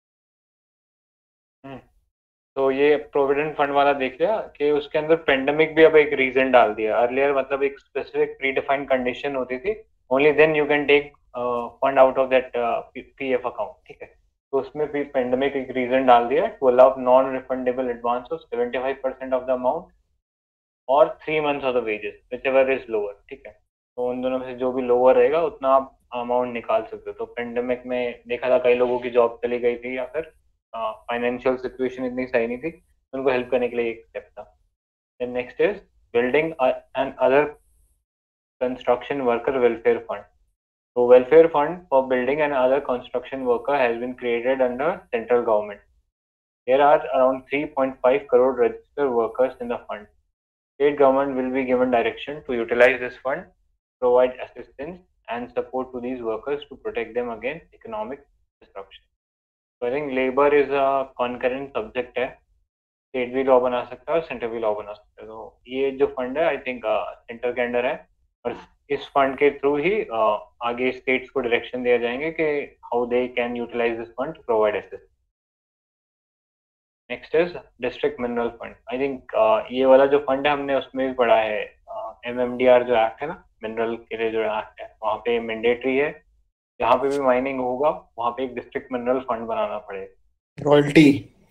तो ये प्रोविडेंट फंड वाला देख लिया कि उसके अंदर पेंडेमिक भी अब एक रीजन डाल दिया। अर्लियर मतलब एक स्पेसिफिक प्री डिफाइंड कंडीशन होती थी, only then you can take fund out of that PF account, ठीक है। तो उसमें भी पेंडेमिक एक रीजन डाल दिया to allow non refundable advance of 75% of the amount और 3 months of the wages whichever is lower, ठीक है। तो उन दोनों में से जो भी लोअर रहेगा उतना आप अमाउंट निकाल सकते हो। तो पेंडेमिक में देखा था कई लोगों की जॉब चली गई थी या फिर फाइनेंशियल सिचुएशन इतनी सही नहीं थी, तो उनको हेल्प करने के लिए एक स्टेप था। Then next is building and other construction worker welfare fund. So welfare fund for building and other construction worker has been created under central government. There are around 3.5 crore registered workers in the fund. State government will be given direction to utilize this fund, provide assistance and support to these workers to protect them against economic disruption. So I think labor is a concurrent subject है, state भी law बना सकता है और centre भी law बना सकता है। तो ये जो फंड है आई थिंक सेंटर के अंडर है, और इस फंड के थ्रू ही आगे स्टेट्स को डायरेक्शन दिया जाएंगे कि how they can utilise this fund to provide assistance. Next is district mineral fund. I think ये वाला जो फंड है हमने उसमें भी पढ़ा है, MMDR जो एक्ट है ना, मिनरल के लिए जो एक्ट है, वहाँ पे मैंडेटरी है जहाँ पे भी माइनिंग होगा वहाँ पे एक डिस्ट्रिक्ट मिनरल फंड बनाना पड़ेगा। Royalty.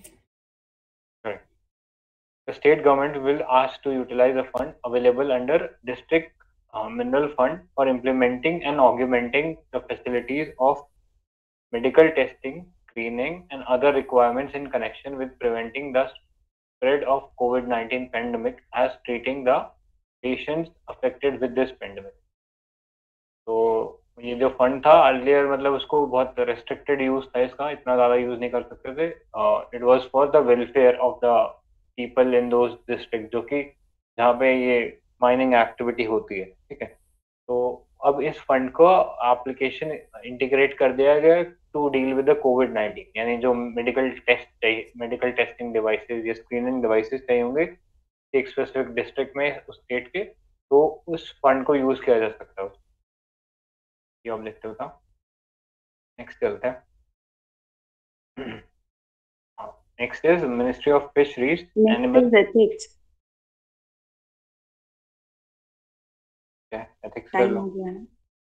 The state government will ask to utilize a fund available under district mineral fund for implementing and augmenting the facilities of medical testing, screening and other requirements in connection with preventing the spread of COVID-19 pandemic as treating the patients affected with this pandemic. तो ये जो fund था earlier मतलब उसको बहुत restricted use था, इसका इतना ज्यादा यूज नहीं कर सकते थे। It was for the welfare of the people in those district जो कि जहाँ पे ये माइनिंग एक्टिविटी होती है, ठीक है। तो अब इस फंड को एप्लीकेशन इंटीग्रेट कर दिया गया टू डील विद द कोविड-19, यानी जो मेडिकल टेस्टिंग डिवाइसेस या स्क्रीनिंग डिवाइसेस चाहिए होंगे एक स्पेसिफिक डिस्ट्रिक्ट में उस स्टेट के, तो उस फंड को यूज किया जा सकता है। ये ऑब्जेक्टिव था। नेक्स्ट चलते हैं। Next is ministry of fisheries animal ethics. Ethics time हो गया है।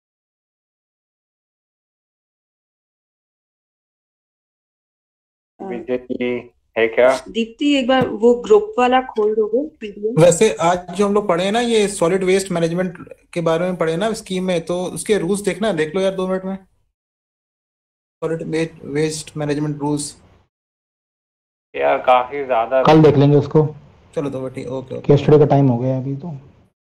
विजय जी है क्या? दीप्ति एक बार वो ग्रुप वाला खोल दोगे पीडीएफ? वैसे आज जो हम लोग पढ़े हैं ना ये सॉलिड वेस्ट मैनेजमेंट के बारे में पढ़े ना स्कीम में, तो उसके रूल्स देखना, देख लो यार 2 मिनट में। सॉलिड वेस्ट मैनेजमेंट रूल्स यार काफी ज्यादा कल देख लेंगे उसको। चलो तो ठीक, ओके केस स्टडी का टाइम हो गया अभी तो।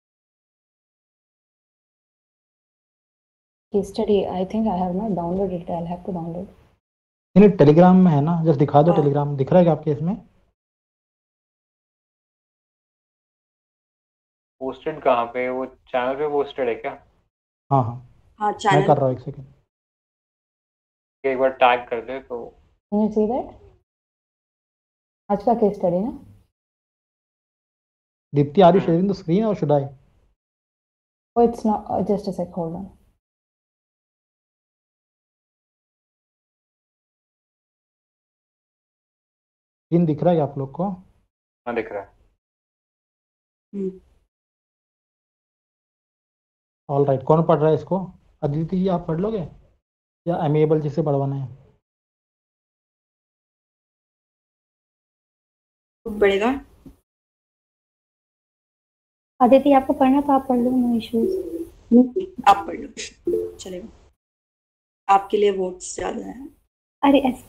Case study, I think I have not downloaded it. I'll have to download. नहीं टेलीग्राम में है ना, जस्ट दिखा दो। हाँ। टेलीग्राम दिख रहा है क्या आपके इसमें? पोस्टेड कहाँ पे? वो चैनल पे पोस्टेड है क्या? हाँ हाँ हाँ मैं चैनल कर रहा हूँ, एक सेकंड। एक बार टैग कर दे तो। Can you see that? आज का केस स्टडी ना? Deepti are you sharing the screen और should I? Oh, it's not. Just a sec. Hold on. Screen दिख रहा है आप लोग को? हाँ दिख रहा है। ऑल राइट, कौन पढ़ रहा है इसको? अदिति जी आप पढ़ लोगे या अमेबल जिसे पढ़वाना है? पड़ेगा। आदित्य आपको पढ़ना तो आप पढ़ लो, नो इश्यूज। आप पढ़ लो चलेगा, आपके लिए वोट्स ज्यादा है। अरे ऐसे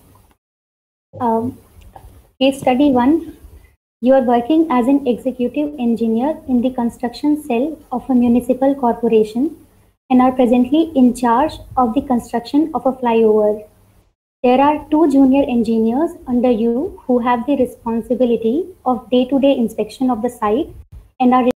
case study 1, you are working as an executive engineer in the construction cell of a municipal corporation and are presently in charge of the construction of a flyover. There are 2 junior engineers under you who have the responsibility of day-to-day inspection of the site and are